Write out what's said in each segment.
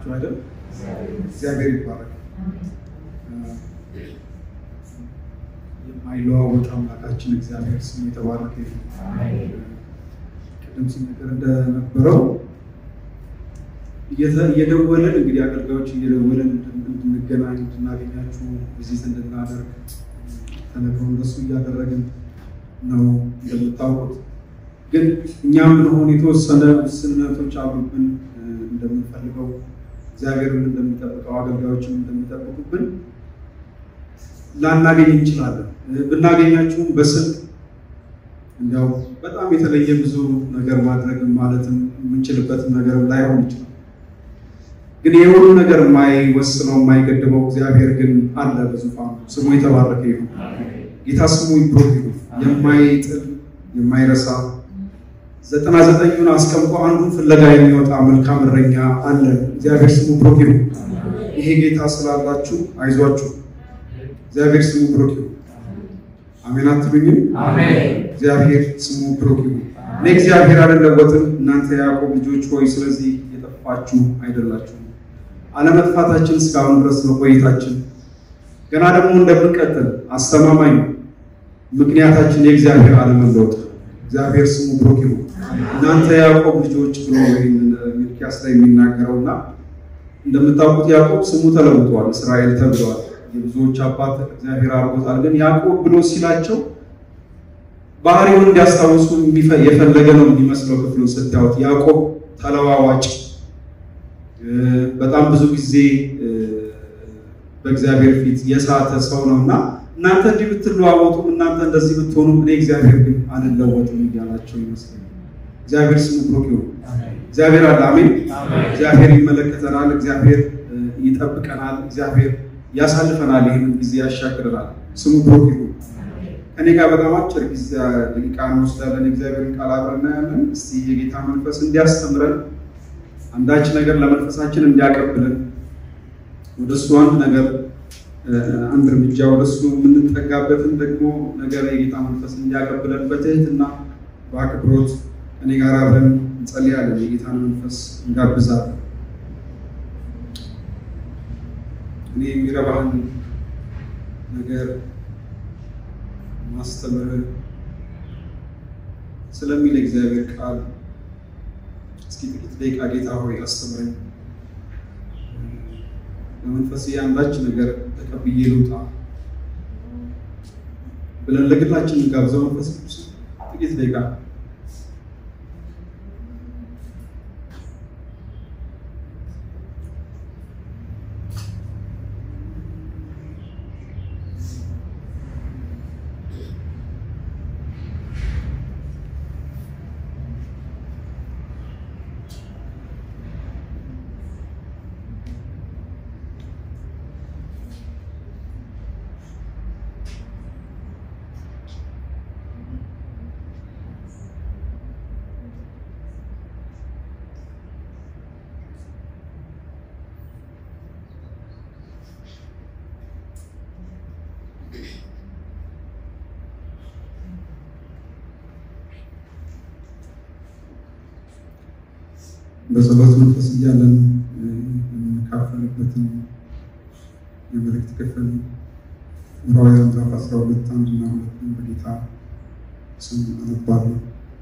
ናችሁ አይደል? እግዚአብሔር ይባረክ። የማይለዋወጥ አምላካችን እግዚአብሔር ስሙ የተባረከ ይሁን። ቅድም ሲነገር እንደነበረው እየደወለን እንግዲህ አገልጋዮች እየደወለን እንድንገናኝ እንድናገኛችሁ ቪዚት እንድናደርግ ተነግሮ እንደሱ እያደረግን ነው እንደምታውቁት። ግን እኛም ብንሆን የተወሰነ ስነቶች አሉብን እንደምንፈልገው እግዚአብሔርን እንደሚጠብቀው አገልጋዮችን እንደሚጠብቁብን ላናገኝ እንችላለን። ብናገኛችሁም በስልክ እንዲያው በጣም የተለየ ብዙ ነገር ማድረግ ማለትም የምንችልበት ነገር ላይሆን ይችላል። ግን የሁሉ ነገር የማይወስነው የማይገድበው እግዚአብሔር ግን አለ በዙፋኑ። ስሙ የተባረከ ይሁን። ጌታ ስሙ ይብሩክ ይሁን። የማይጥል የማይረሳ 99ን አስቀምጦ አንዱን ፍለጋ የሚወጣ መልካም እረኛ አለ። እግዚአብሔር ስሙ ብሩክ ይሁን። ይሄ ጌታ ስላላችሁ አይዟችሁ። እግዚአብሔር ስሙ ብሩክ ይሁን። አሜን አትሉኝም? አሜን። እግዚአብሔር ስሙ ብሩክ ይሁን። እኔ እግዚአብሔር አልለወጥም፣ እናንተ ያዕቆብ ልጆች ሆይ ስለዚህ የጠፋችሁ አይደላችሁም። አለመጥፋታችን እስካሁን ድረስ መቆየታችን ገና ደግሞ እንደምንቀጥል አስተማማኝ ነው። ምክንያታችን የእግዚአብሔር አለመለወጥ። እግዚአብሔር ስሙ ብሩክ ይሁን። እናንተ ያዕቆብ ልጆች ብሎ ሚልክያስ ላይ የሚናገረውና እንደምታውቁት ያዕቆብ ስሙ ተለውጧል፣ እስራኤል ተብሏል። የብዙዎች አባት እግዚአብሔር አድርጎታል። ግን ያዕቆብ ብሎ ሲላቸው ባህሪውን እንዲያስታውሱ የፈለገ ነው የሚመስለው። ክፍሉን ስታዩት ያዕቆብ ተለዋዋጭ፣ በጣም ብዙ ጊዜ በእግዚአብሔር ፊት የሳተ ሰው ነውና እናንተ እንዲህ ብትለዋወጡ እናንተ እንደዚህ ብትሆኑ እኔ እግዚአብሔር ግን አልለወጥም እያላቸው ይመስላል። እግዚአብሔር ስሙ ብሩክ ይሁን። እግዚአብሔር አለ። አሜን። እግዚአብሔር ይመለከተናል። እግዚአብሔር ይጠብቀናል። እግዚአብሔር ያሳልፈናል። ይሄን ጊዜ ያሻግረናል። ስሙ ብሩክ ይሁን። እኔ ጋር በጣም አጭር ጊዜ ደቂቃ እንወስዳለን። እግዚአብሔርን ቃል አብረን እናያለን። እስቲ የጌታ መንፈስ እንዲያስተምረን አንዳች ነገር ለመንፈሳችን እንዲያቀብለን ወደሱ አንድ ነገር አንድ እርምጃ ወደሱ የምንጠጋበትን ደግሞ ነገር የጌታ መንፈስ እንዲያቀብለን በትህትና በአክብሮት እኔ ጋር አብረን እንጸልያለን። የጌታን መንፈስ እንጋብዛለን። እኔ የሚረባህን ነገር ማስተምር ስለሚል እግዚአብሔር ቃል እስኪ ጥቂት ደቂቃ ጌታ ሆይ አስተምረኝ፣ በመንፈስ አንዳች ነገር ተቀብዬ ልውጣ ብለን ለግላችን እንጋብዘው። መንፈስ ቅዱስ ጥቂት ደቂቃ በጸሎት መንፈስ እያለን የምንካፈልበትን የመልእክት ክፍል ዕብራውያን ምዕራፍ 12 1 እና 2 በጌታ ስም አነባለሁ።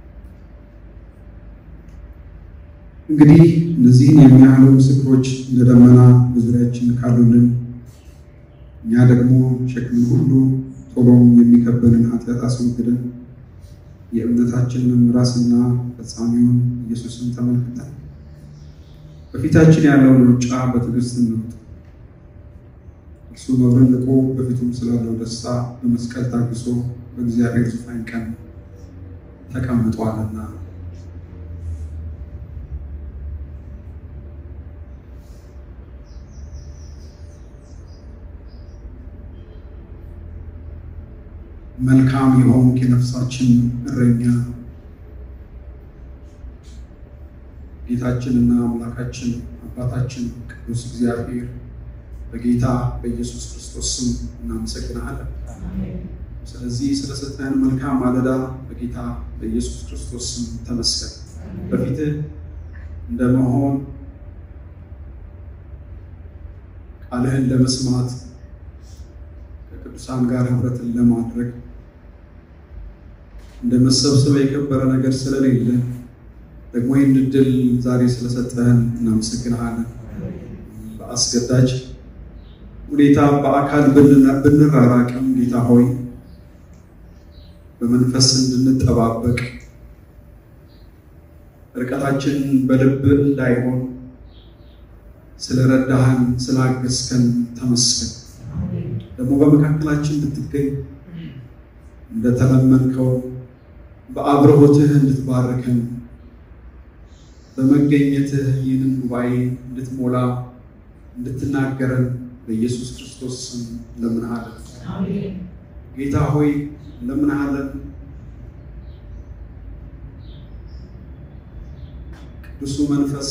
እንግዲህ እነዚህን የሚያህሉ ምስክሮች እንደ ደመና በዙሪያችን ካሉልን እኛ ደግሞ ሸክምን ሁሉ ቶሎም የሚከበንን ኃጢአት አስወግደን የእምነታችንን ራስና ፈጻሚውን ኢየሱስን ተመልክተን በፊታችን ያለውን ሩጫ በትዕግስት እንሩጥ። እርሱ መብረን ንቆ በፊቱም ስላለው ደስታ በመስቀል ታግሶ በእግዚአብሔር ዙፋን ቀኝ ተቀምጧልና። መልካም የሆንክ የነፍሳችን እረኛ ጌታችንና አምላካችን አባታችን ቅዱስ እግዚአብሔር በጌታ በኢየሱስ ክርስቶስ ስም እናመሰግናለን። ስለዚህ ስለሰጠን መልካም ማለዳ በጌታ በኢየሱስ ክርስቶስ ስም ተመስገን። በፊትህ እንደመሆን ቃልህን ለመስማት ከቅዱሳን ጋር ህብረትን ለማድረግ እንደመሰብሰብ የከበረ ነገር ስለሌለ ደግሞ ይህን እድል ዛሬ ስለሰጠህን እናመሰግንሃለን። በአስገዳጅ ሁኔታ በአካል ብንራራቅም ጌታ ሆይ በመንፈስ እንድንጠባበቅ ርቀታችን በልብ እንዳይሆን ስለረዳህን ስላገዝከን ተመስገን። ደግሞ በመካከላችን እንድትገኝ እንደተለመንከው በአብርሆትህ እንድትባርከን በመገኘትህ ይህንን ጉባኤ እንድትሞላ እንድትናገረን በኢየሱስ ክርስቶስ ስም ለምንሃለን። አሜን። ጌታ ሆይ ለምንሃለን። ቅዱሱ መንፈስ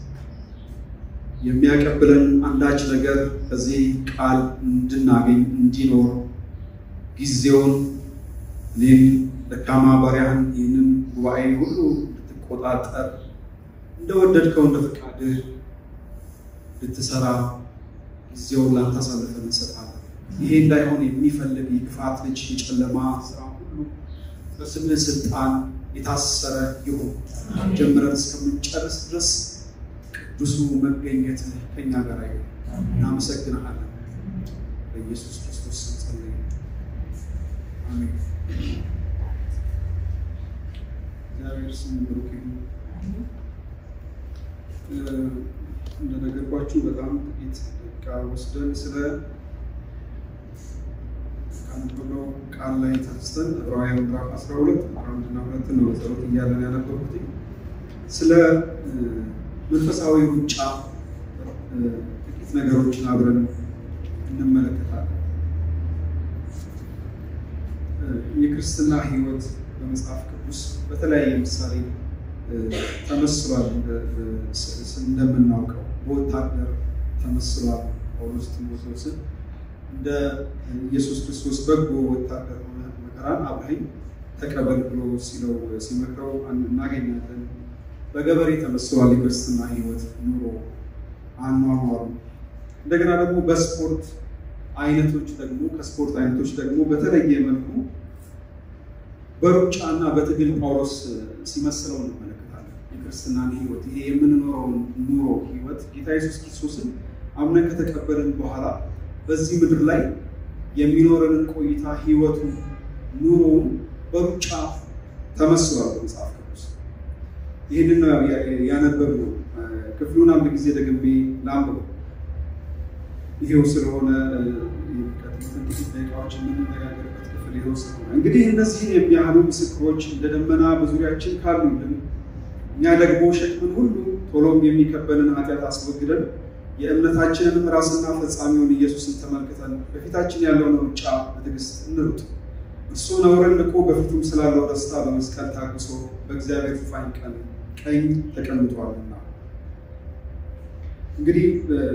የሚያቀብለን አንዳች ነገር ከዚህ ቃል እንድናገኝ እንዲኖር ጊዜውን እኔን ደካማ ባሪያህን ይህንን ጉባኤ ሁሉ እንድትቆጣጠር እንደወደድከው እንደ ፈቃድህ እንድትሰራ ጊዜውን ላንተ አሳልፈን እንሰጣለን። ይሄ እንዳይሆን የሚፈልግ የክፋት ልጅ የጨለማ ስራ ሁሉ በስምህ ስልጣን የታሰረ ይሁን። ጀምረን እስከምንጨርስ ድረስ ቅዱሱ መገኘትህ ከኛ ጋር ይሁን። እናመሰግንሃለን። በኢየሱስ ክርስቶስ ስም ጸልየን፣ አሜን። እግዚአብሔር ስም ብሩክ ይሁን። እንደነገርኳችሁ በጣም ጥቂት ደቂቃ ወስደን ስለ ካነበብነው ቃል ላይ ተነስተን ዕብራውያን ምዕራፍ 12 1 እና 2 ነው ጸሎት እያለን ያነበብኩት። ስለ መንፈሳዊ ሩጫ ጥቂት ነገሮችን አብረን እንመለከታለን። የክርስትና ሕይወት በመጽሐፍ ቅዱስ በተለያየ ምሳሌ ተመስሏል። እንደምናውቀው በወታደር ተመስሏል። ጳውሎስ ጢሞቴዎስን እንደ ኢየሱስ ክርስቶስ በጎ ወታደር ሆነ መከራን አብረኸኝ ተቀበል ብሎ ሲመክረው እናገኛለን። በገበሬ ተመስሏል የክርስትና ሕይወት ኑሮ አኗኗሩ። እንደገና ደግሞ በስፖርት አይነቶች ደግሞ ከስፖርት አይነቶች ደግሞ በተለየ መልኩ በሩጫና በትግል ጳውሎስ ሲመስለው እንመለከታለን። የክርስትናን ሕይወት ይሄ የምንኖረውን ኑሮ ሕይወት ጌታ ኢየሱስ ክርስቶስን አምነን ከተቀበልን በኋላ በዚህ ምድር ላይ የሚኖረንን ቆይታ ሕይወቱን ኑሮውን በሩጫ ተመስሏል መጽሐፍ ቅዱስ። ይህንን ያነበብነው ክፍሉን አንድ ጊዜ ደግሜ ላንብበው። ይሄው ስለሆነ የሚቀጥሉትን ጥቂት ደቂቃዎች የምንነጋገርበት ክፍል ይሄው ስለሆነ እንግዲህ እነዚህን የሚያህሉ ምስክሮች እንደ ደመና በዙሪያችን ካሉልን እኛ ደግሞ ሸክምን ሁሉ ቶሎም የሚከበንን ኃጢአት አስወግደን የእምነታችንን ራስና ፈጻሚውን ኢየሱስን ተመልክተን በፊታችን ያለውን ሩጫ በትዕግስት እንሩጥ። እርሱ ነውርን ንቆ በፊቱም ስላለው ደስታ በመስቀል ታግሶ በእግዚአብሔር ዙፋን ቀኝ ተቀምጧልና። እንግዲህ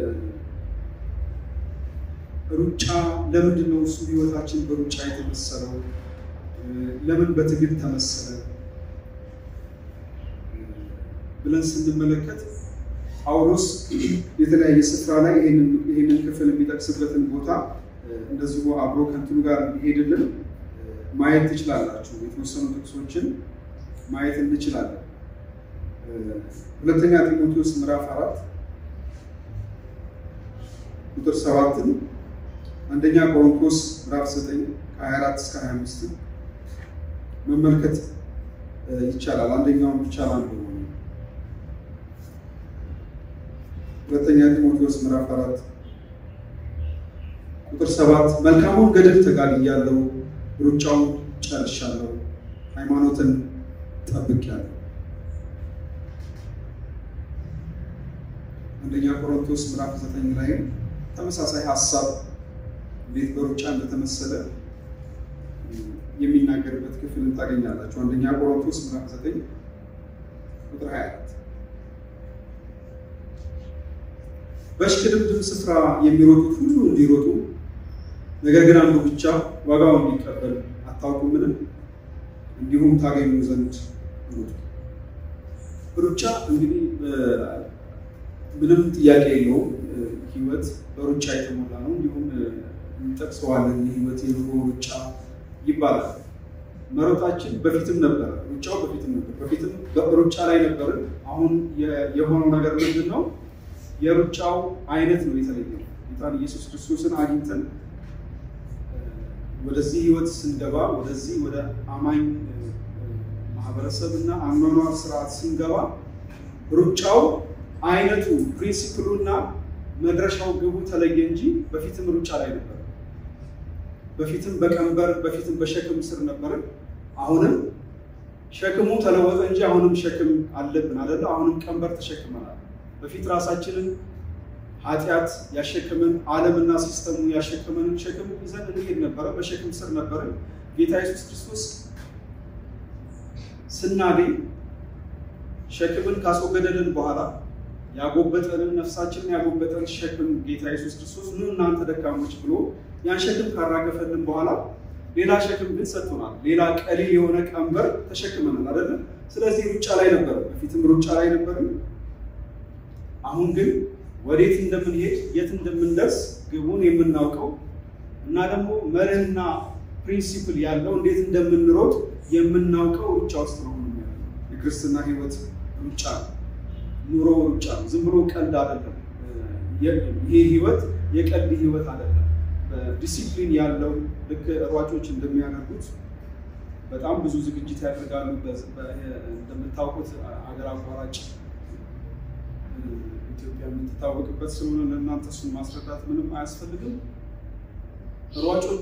ሩጫ ለምንድን ነው እሱ ሕይወታችን በሩጫ የተመሰለው? ለምን በትግል ተመሰለ ብለን ስንመለከት ጳውሎስ የተለያየ ስፍራ ላይ ይህንን ክፍል የሚጠቅስበትን ቦታ እንደዚሁ አብሮ ከእንትኑ ጋር እንዲሄድልን ማየት ትችላላችሁ። የተወሰኑ ጥቅሶችን ማየት እንችላለን። ሁለተኛ ጢሞቴዎስ ምዕራፍ 4 ቁጥር 7፣ አንደኛ ቆሮንቶስ ምዕራፍ 9 ከ24 እስከ 25 መመልከት ይቻላል። አንደኛውን ብቻ አንዱ ሁለተኛ ጢሞቴዎስ ምዕራፍ 4 ቁጥር 7 መልካሙን ገድል ተጋድያለሁ፣ ሩጫውን ጨርሻለሁ፣ ሃይማኖትን ጠብቄያለሁ። አንደኛ ቆሮንቶስ ምዕራፍ 9 ላይ ተመሳሳይ ሐሳብ እንዴት በሩጫ እንደተመሰለ የሚናገርበት ክፍል ታገኛላችሁ። አንደኛ ቆሮንቶስ ምዕራፍ 9 ቁጥር 24 በሽቅድምድም ስፍራ የሚሮጡት ሁሉ እንዲሮጡ ነገር ግን አንዱ ብቻ ዋጋውን እንዲቀበል አታውቁምን? እንዲሁም ታገኙ ዘንድ ሩጡ። ሩጫ እንግዲህ ምንም ጥያቄ የለውም ህይወት በሩጫ የተሞላ ነው እንዲሁም እንጠቅሰዋለን የህይወት የኑሮ ሩጫ ይባላል መሮጣችን በፊትም ነበር ሩጫው በፊትም ነበር በፊትም በሩጫ ላይ ነበር አሁን የሆነው ነገር ምንድነው የሩጫው አይነት ነው የተለየው ጌታ ኢየሱስ ክርስቶስን አግኝተን ወደዚህ ህይወት ስንገባ ወደዚህ ወደ አማኝ ማህበረሰብና አኗኗር ስርዓት ስንገባ ሩጫው አይነቱ ፕሪንሲፕሉና መድረሻው ግቡ ተለየ እንጂ በፊትም ሩጫ ላይ ነበር በፊትም በቀንበር በፊትም በሸክም ስር ነበር አሁንም ሸክሙ ተለወጠ እንጂ አሁንም ሸክም አለብን አይደል አሁንም ቀንበር ተሸክመናል በፊት ራሳችንን ኃጢያት ያሸክመን ዓለምና ሲስተሙ ያሸክመን ሸክም ይዘን እንሄድ ነበር በሸክም ስር ነበር ጌታ ኢየሱስ ክርስቶስ ስናገኝ ሸክምን ካስወገደልን በኋላ ያጎበጠንን ነፍሳችንን ያጎበጠን ሸክም ጌታ ኢየሱስ ክርስቶስ ነው እናንተ ደካሞች ብሎ ያን ሸክም ካራገፈልን በኋላ ሌላ ሸክም ግን ሰጥቶናል ሌላ ቀሊል የሆነ ቀንበር ተሸክመናል አይደል ስለዚህ ሩጫ ላይ ነበር በፊትም ሩጫ ላይ ነበር አሁን ግን ወዴት እንደምንሄድ የት እንደምንደርስ ግቡን የምናውቀው እና ደግሞ መርህና ፕሪንሲፕል ያለው እንዴት እንደምንሮጥ የምናውቀው ሩጫ ውስጥ ነው የክርስትና ህይወት ሩጫ ኑሮ ሩጫ ዝም ብሎ ቀልድ አይደለም ይሄ ህይወት የቀልድ ህይወት አይደለም በዲሲፕሊን ያለው ልክ ሯጮች እንደሚያደርጉት በጣም ብዙ ዝግጅት ያደርጋሉ እንደምታውቁት አገር አቋራጭ ኢትዮጵያ የምትታወቅበት ስለሆነ ለእናንተ እሱን ማስረዳት ምንም አያስፈልግም ሯጮቹ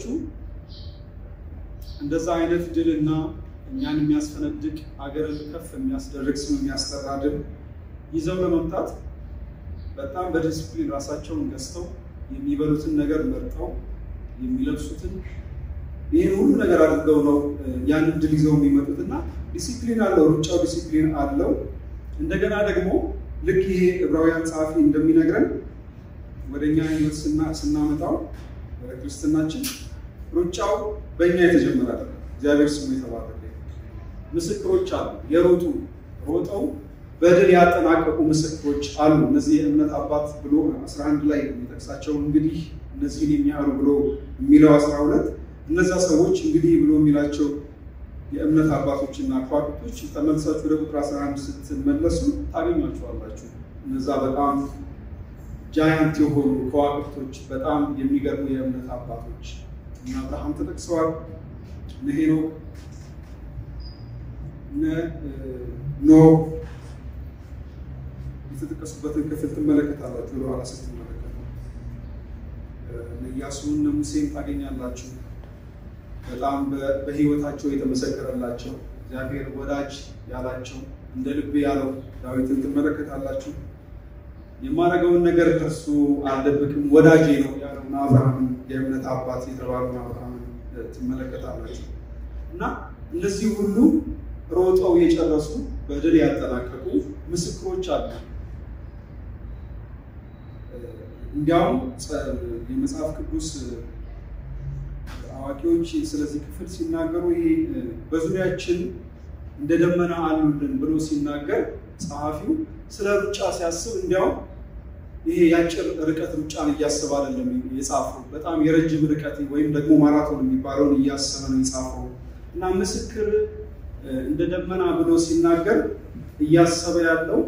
እንደዛ አይነት ድልና እኛን የሚያስፈነድቅ አገርን ከፍ የሚያስደርግ ስም የሚያስጠራ ድል ይዘው ለመምጣት በጣም በዲሲፕሊን ራሳቸውን ገዝተው የሚበሉትን ነገር መርጠው የሚለብሱትን ይሄን ሁሉ ነገር አድርገው ነው ያን ድል ይዘው የሚመጡትና ዲሲፕሊን አለው ሩጫው ዲሲፕሊን አለው እንደገና ደግሞ ልክ ይሄ ዕብራውያን ጻፊ እንደሚነግረን ወደኛ ህይወት ስናመጣው ወደ ክርስትናችን ሩጫው በእኛ የተጀመረ አይደለም እግዚአብሔር ስሙ የተባረከ ምስክሮች አሉ የሮጡ ሮጠው በድል ያጠናቀቁ ምስክሮች አሉ እነዚህ የእምነት አባት ብሎ 11 ላይ የሚጠቅሳቸው እንግዲህ እነዚህን የሚያሩ ብሎ የሚለው 12 እነዛ ሰዎች እንግዲህ ብሎ የሚላቸው የእምነት አባቶችና ኳርቶች ተመልሳችሁ ወደ ቁጥር 11 ስትመለሱ ታገኛቸዋላችሁ እነዛ በጣም ጃያንት የሆኑ ኳርቶች በጣም የሚገርሙ የእምነት አባቶች እና አብርሃም ተጠቅሰዋል ሄኖክ ኖህ የተጠቀሱበትን ክፍል ትመለከታላችሁ ለኋላ ስትመለከቱ ኢያሱን ሙሴን ታገኛላችሁ በጣም በህይወታቸው የተመሰከረላቸው እግዚአብሔር ወዳጅ ያላቸው እንደ ልብ ያለው ዳዊትን ትመለከታላችሁ የማረገውን ነገር ከሱ አልደብቅም ወዳጄ ነው ያለው አብርሃም የእምነት አባት የተባለው አብርሃም ትመለከታላችሁ እና እነዚህ ሁሉ ሮጠው የጨረሱ በድል ያጠናቀቁ ምስክሮች አሉ እንዲያውም የመጽሐፍ ቅዱስ አዋቂዎች ስለዚህ ክፍል ሲናገሩ ይሄ በዙሪያችን እንደ ደመና አሉልን ብሎ ሲናገር ጸሐፊው ስለ ሩጫ ሲያስብ እንዲያውም ይሄ ያጭር ርቀት ሩጫን እያሰበ አይደለም የጻፈው በጣም የረጅም ርቀት ወይም ደግሞ ማራቶን የሚባለውን እያሰበ ነው የጻፈው እና ምስክር እንደ ደመና ብሎ ሲናገር እያሰበ ያለው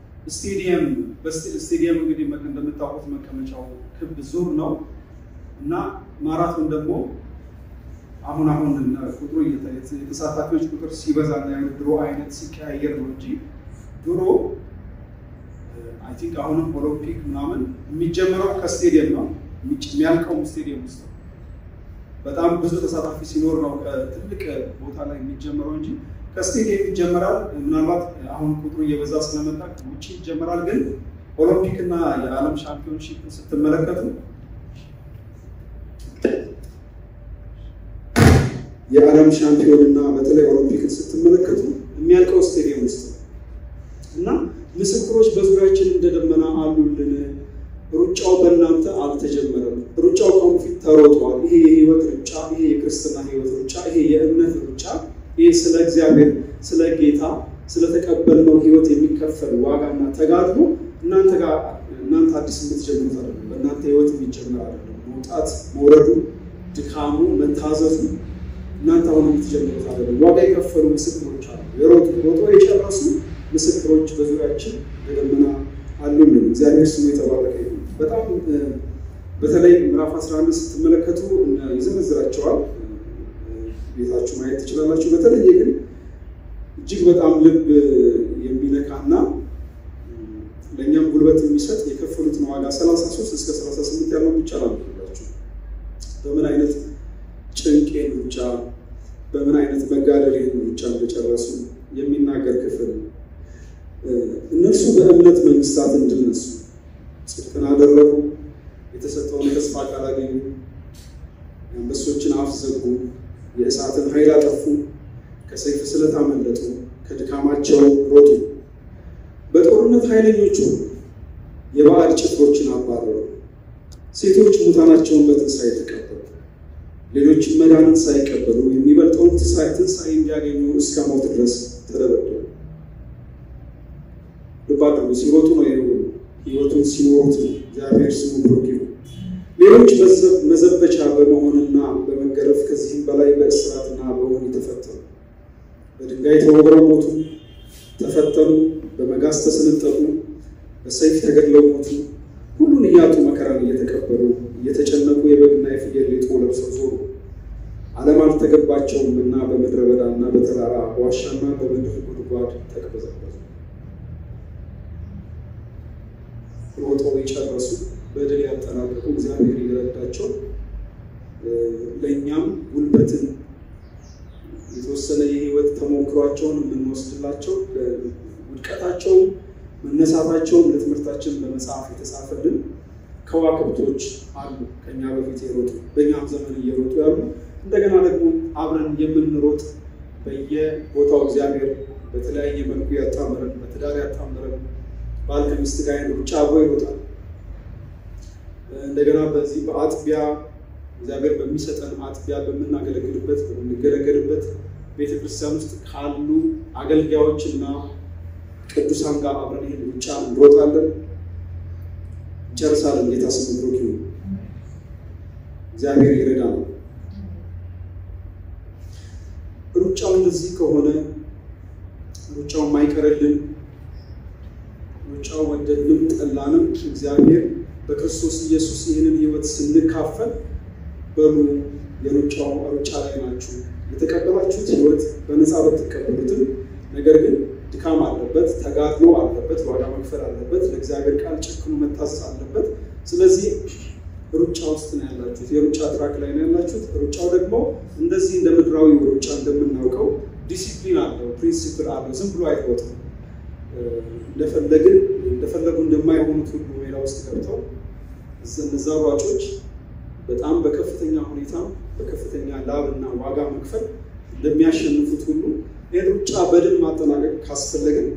ስቴዲየም እንግዲህ እንደምታውቁት መቀመጫው ክብ ዙር ነው እና ማራቶን ደግሞ አሁን ቁጥሩ የተሳታፊዎች ቁጥር ሲበዛና የድሮ አይነት ሲቀያየር ነው እንጂ ድሮ አይ ቲንክ አሁንም ኦሎምፒክ ምናምን የሚጀምረው ከስቴዲየም ነው የሚያልቀው ስቴዲየም ውስጥ በጣም ብዙ ተሳታፊ ሲኖር ነው ከትልቅ ቦታ ላይ የሚጀምረው እንጂ ከስቴዲየም ይጀምራል ምናልባት አሁን ቁጥሩ እየበዛ ስለመጣ ውጪ ይጀምራል ግን ኦሎምፒክ እና የዓለም ሻምፒዮንሺፕ ስትመለከቱ የዓለም ሻምፒዮንና በተለይ ኦሎምፒክን ስትመለከቱ የሚያልቀው ስቴዲየም ውስጥ እና ምስክሮች በዙሪያችን እንደደመና አሉልን ሩጫው በእናንተ አልተጀመረም ሩጫው ኮንፊት ተሮጧል ይሄ የህይወት ሩጫ ይሄ የክርስትና ህይወት ሩጫ ይሄ የእምነት ሩጫ ይሄ ስለ እግዚአብሔር ስለ ጌታ ስለ ተቀበልነው ህይወት የሚከፈል ዋጋና ተጋድሎ እናንተ አዲስ የምትጀምሩት አይደለም። በእናንተ ህይወት የሚጀምር አይደለም። መውጣት መውረዱ ድካሙ መታዘዙ እናንተ አሁን የምትጀምሩት አይደለም። ዋጋ የከፈሉ ምስክሮች አሉ። ሮጦ የጨረሱ ምስክሮች በዙሪያችን በደመና አሉልን። እግዚአብሔር ስሙ የተባረከ ይሁን። በጣም በተለይ ምዕራፍ 11 ስትመለከቱ ይዘረዝራቸዋል። ቤታችሁ ማየት ትችላላችሁ። በተለይ ግን እጅግ በጣም ልብ የሚነካና ለኛም ጉልበት የሚሰጥ የከፈሉትን ዋጋ 33 እስከ 38 ያለው ብቻ አላልኩላችሁ። በምን አይነት ጭንቄ ብቻ በምን አይነት መጋደል ብቻ እንደጨረሱ የሚናገር ክፍል። እነሱ በእምነት መንግስታትን ድል ነሱ፣ ጽድቅን አደረጉ፣ የተሰጠውን ተስፋ ቃል አገኙ፣ የአንበሶችን አፍ ዘጉ፣ የእሳትን ኃይል አጠፉ፣ ከሰይፍ ስለት አመለጡ፣ ከድካማቸው ሮጡ። በጦርነት ኃይለኞቹ የባዕድ ጭፍሮችን አባረሩ። ሴቶች ሙታናቸውን በትንሣኤ ተቀበሉ። ሌሎች መዳንን ሳይቀበሉ የሚበልጠውን ትንሣኤ እንዲያገኙ እስከ ሞት ድረስ ተደበደቡ። ልብ አድርጉ። ሲሮጡ ነው ህይወቱን ሲኖሩት ነው። እግዚአብሔር ስሙ ብሩክ ይሁን። ሌሎች መዘበቻ በመሆንና በመገረፍ ከዚህም በላይ በእስራትና በወህኒ ተፈተኑ። በድንጋይ ተወግረው ሞቱ፣ ተፈተኑ፣ በመጋዝ ተሰነጠቁ፣ በሰይፍ ተገድለው ሞቱ። ሁሉን እያጡ መከራን እየተቀበሉ እየተጨነቁ የበግና የፍየል ሌጦ ለብሰው ዞሩ። ዓለም አልተገባቸውምና በምድረ በዳና በተራራ በዋሻና በምድር ጉድጓድ ተቅበዘበዙ። ሮጠው የጨረሱ በድል ያጠናቀቁ እግዚአብሔር ይረዳቸው። ለእኛም ጉልበትን የተወሰነ የህይወት ተሞክሯቸውን የምንወስድላቸው ውድቀታቸው መነሳታቸው ለትምህርታችን በመጽሐፍ የተጻፈልን ከዋክብቶች አሉ። ከኛ በፊት የሮጡ በእኛም ዘመን እየሮጡ ያሉ እንደገና ደግሞ አብረን የምንሮጥ በየቦታው እግዚአብሔር በተለያየ መልኩ ያጣመረን በትዳር ያጣመረን ባል ከሚስት ጋር ሩጫ አብሮ ይሮጣል። እንደገና በዚህ በአጥቢያ እግዚአብሔር በሚሰጠን አጥቢያ በምንገለገልበት ቤተክርስቲያን ውስጥ ካሉ አገልጋዮችና ቅዱሳን ጋር አብረን ይሄን ሩጫ እንሮጣለን፣ እንጨርሳለን። ጌታ ስሙ ብሩክ ይሁን። እግዚአብሔር ይረዳናል። ሩጫው እንደዚህ ከሆነ ሩጫው ማይቀርልን ሩጫው ወደድንም ጠላንም እግዚአብሔር በክርስቶስ ኢየሱስ ይህንን ህይወት ስንካፈል በሉ የሩጫው ሩጫ ላይ ናችሁ። የተቀበላችሁት ህይወት በነፃ በተቀበሉትም ነገር ግን ድካም አለበት፣ ተጋድሎ አለበት፣ ዋጋ መክፈል አለበት፣ ለእግዚአብሔር ቃል ጨክኖ መታዘዝ አለበት። ስለዚህ ሩጫ ውስጥ ነው ያላችሁት፣ የሩጫ ትራክ ላይ ነው ያላችሁት። ሩጫው ደግሞ እንደዚህ እንደ ምድራዊ ሩጫ እንደምናውቀው ዲሲፕሊን አለው፣ ፕሪንሲፕል አለው። ዝም ብሎ አይሮጥም። እንደፈለጉ እንደማይሆኑት ሁሉ ሜዳ ውስጥ ገብተው እነዛ ሯጮች በጣም በከፍተኛ ሁኔታ በከፍተኛ ላብና ዋጋ መክፈል እንደሚያሸንፉት ሁሉ የሩጫ በድል ማጠናቀቅ ካስፈለገን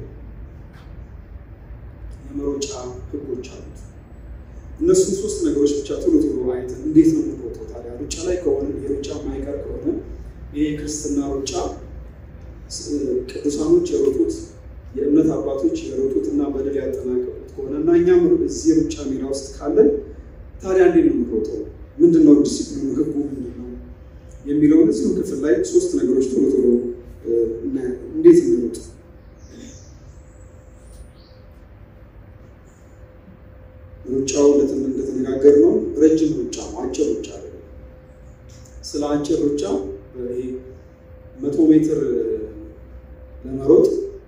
የመሮጫ ህጎች አሉት። እነሱን ሶስት ነገሮች ብቻ ቶሎ አይተን እንዴት ነው የምንሮጠው ታዲያ? ሩጫ ላይ ከሆነ የሩጫ ማይቀር ከሆነ ይሄ ክርስትና ሩጫ ቅዱሳኖች የሮጡት የእምነት አባቶች የሮጡትና በድል ያጠናቀቁት ከሆነና እኛም እዚህ ሩጫ ሜዳ ውስጥ ካለን ታዲያ እንዴት ነው የምንሮጠው? ምንድነው ዲሲፕሊኑ? ህጉ ምንድነው የሚለውን እዚህ ክፍል ላይ ሶስት ነገሮች ቶሎ እንዴት እንሮጥ። ሩጫው እንደተነጋገርነው ረጅም ሩጫ ነው፣ አጭር ሩጫ አይደለም። ስለ አጭር ሩጫ ይሄ 100 ሜትር ለመሮጥ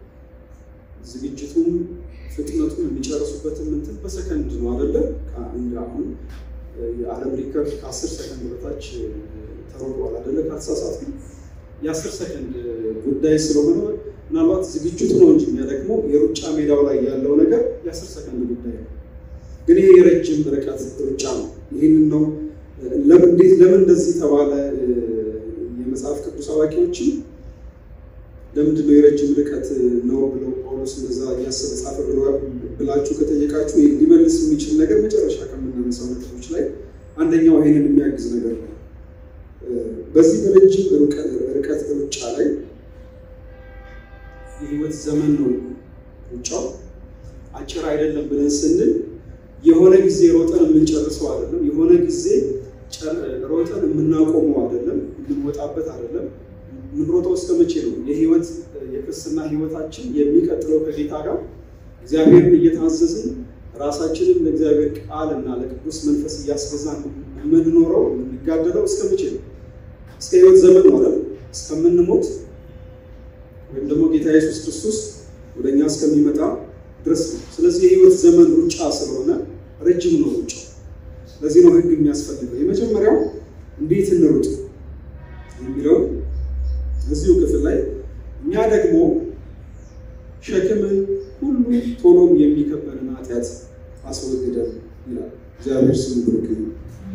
ዝግጅቱም ፍጥነቱን የሚጨርሱበትን እንትን በሰከንድ ነው አይደለ? አሁን የዓለም ሪከርድ ከ10 ሰከንድ በታች ተሮጧል አይደለ? ካልተሳሳትኩ የ10 ሰከንድ ጉዳይ ስለሆነ ምናልባት ዝግጅቱ ነው እንጂ የሚያደክመው የሩጫ ሜዳው ላይ ያለው ነገር የ10 ሰከንድ ጉዳይ ነው። ግን ይሄ የረጅም ርቀት ሩጫ ነው። ይሄንን ነው ለምን እንደዚህ ተባለ? የመጽሐፍ ቅዱስ አዋቂዎችን ለምንድን ነው የረጅም ርቀት ነው ብለው ጳውሎስ እንደዛ ያሰበ ጻፈ ብላችሁ ከጠየቃችሁ ሊመልስ የሚችል ነገር መጨረሻ ከምናነሳው ነጥቦች ላይ አንደኛው ይሄንን የሚያግዝ ነገር ነው። በዚህ በረጅም ርቀት ሩጫ ላይ የህይወት ዘመን ነው ሩጫው። አጭር አይደለም ብለን ስንል የሆነ ጊዜ ሮጠን የምንጨርሰው አይደለም የሆነ ጊዜ ሮጠን የምናቆመው አይደለም የምንወጣበት አይደለም ምንሮጠው እስከ መቼ ነው የህይወት የክርስትና ህይወታችን የሚቀጥለው ከጌታ ጋር እግዚአብሔርን እየታዘዝን ራሳችንን ለእግዚአብሔር ቃልና ለቅዱስ መንፈስ እያስገዛን የምንኖረው የምንጋደለው እስከ መቼ ነው እስከ ህይወት ዘመን ማለት እስከምንሞት ወይም ደግሞ ጌታ ኢየሱስ ክርስቶስ ወደኛ እስከሚመጣ ድረስ ነው ስለዚህ የህይወት ዘመን ሩጫ ስለሆነ ረጅም ነው ሩጫ ለዚህ ነው ህግ የሚያስፈልገው የመጀመሪያው እንዴት እንሩጥ የሚለው እዚሁ ክፍል ላይ እኛ ደግሞ ሸክምን ሁሉ ቶሎም የሚከበንን ኃጢአት አስወግደን ይላል እግዚአብሔር ስሙ ብሩክ ይሁን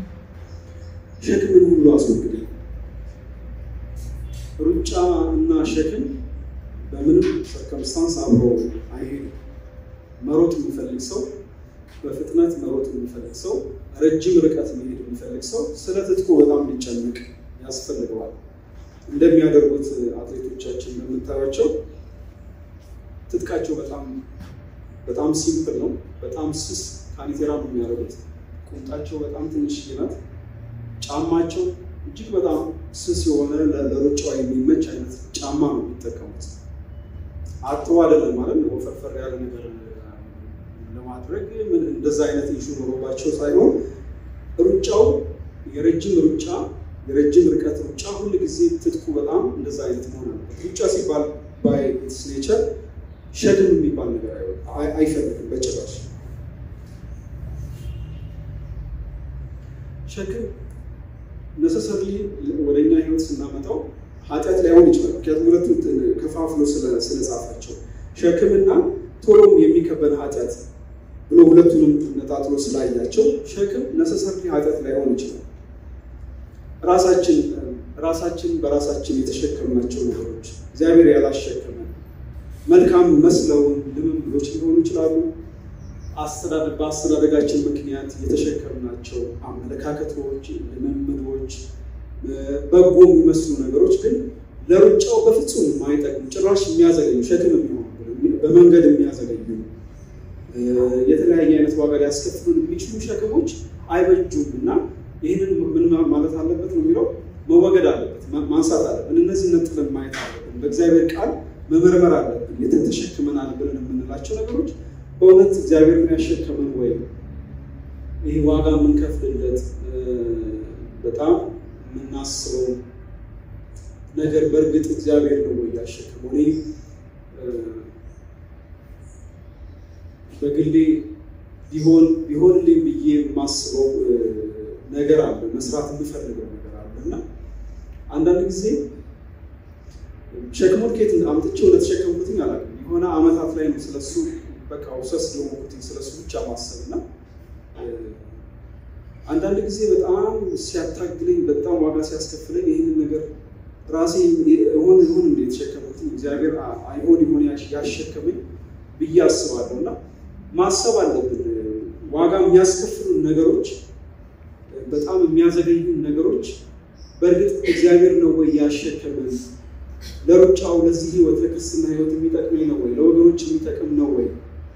ሸክምን ሁሉ አስወግደን ሩጫ እና ሸክም በምንም ሰርከምስታንስ አብሮ አይሄድም መሮጥ የሚፈልግ ሰው በፍጥነት መሮጥ የሚፈልግ ሰው ረጅም ርቀት መሄድ የሚፈልግ ሰው ስለ ትጥቁ በጣም ሊጨነቅ ያስፈልገዋል እንደሚያደርጉት አትሌቶቻችን እንደምታዩቸው ትጥቃቸው በጣም ሲምፕል ነው በጣም ስስ ካኒቴራ ነው የሚያደርጉት ቁምጣቸው በጣም ትንሽ ናት ጫማቸው እጅግ በጣም ስስ የሆነ ለሩጫው የሚመች አይነት ጫማ ነው የሚጠቀሙት አጥተው አይደለም ማለት ነው ወፈርፈር ያለ ነገር ለማድረግ ምን እንደዛ አይነት ኢሹ ኖሮባቸው ሳይሆን ሩጫው የረጅም ርቀት ሩጫ ሁሉ ጊዜ ትጥቁ በጣም እንደዛ አይነት መሆን አለበት ሩጫ ሲባል ባይ ኢትስ ኔቸር ሸክም የሚባል ነገር አይፈልግም በጭራሽ ሸክም necessarily ወደኛ ህይወት ስናመጣው ኃጢአት ላይሆን ይችላል ምክንያቱም ሁለቱም ከፋፍሎ ስለጻፋቸው ሸክምና ቶሎም የሚከበን ኃጢአት ብሎ ሁለቱንም ነጣጥሎ ስላያቸው ሸክም necessarily ኃጢአት ላይሆን ይችላል ራሳችን በራሳችን የተሸከምናቸው ነገሮች እግዚአብሔር ያላሸከመን መልካም መስለው ልምምዶች ሊሆኑ ይችላሉ በአስተዳደጋችን ምክንያት የተሸከምናቸው አመለካከቶች ልምምዶች በጎ የሚመስሉ ነገሮች ግን ለሩጫው በፍጹም የማይጠቅሙ ጭራሽ የሚያዘገዩ ሸክም የሚሆኑ በመንገድ የሚያዘገዩ የተለያየ አይነት ዋጋ ሊያስከፍሉን የሚችሉ ሸክሞች አይበጁምና ይህንን ምን ማለት አለበት ነው የሚለው መወገድ አለበት ማንሳት አለበት እነዚህ ነጥለን ማየት አለብን በእግዚአብሔር ቃል መመርመር አለብን የተተሸክመናል ብለን የምንላቸው ነገሮች በእውነት እግዚአብሔር ያሸከመን ወይ ይሄ ዋጋ የምንከፍልለት በጣም የምናስበው ነገር በእርግጥ እግዚአብሔር ነው ወይ ያሸከመው እኔ በግሌ ቢሆንልኝ ብዬ የማስበው ነገር አለ መስራት የምፈልገው ነገር አለና አንዳንድ ጊዜ ሸክሙን ከየት አምጥቼው ለተሸከምኩትኝ አላውቅም የሆነ አመታት ላይ ነው ስለሱ በቃ ወሰስ ደሞኩትኝ ስለሱ ብቻ ማሰብና አንዳንድ ጊዜ በጣም ሲያታግለኝ በጣም ዋጋ ሲያስከፍለኝ ይሄን ነገር ራሴ ይሆን እንደ ተሸከምኩትኝ እግዚአብሔር ይሆን ያሸከመኝ ብዬ አስባለሁና ማሰብ አለብን ዋጋ የሚያስከፍሉ ነገሮች በጣም የሚያዘገዩ ነገሮች በእርግጥ እግዚአብሔር ነው ወይ ያሸከመን ለሩጫው ለዚህ ህይወት ለክርስትና ህይወት የሚጠቅም ነው ወይ ለወገኖች የሚጠቅም ነው ወይ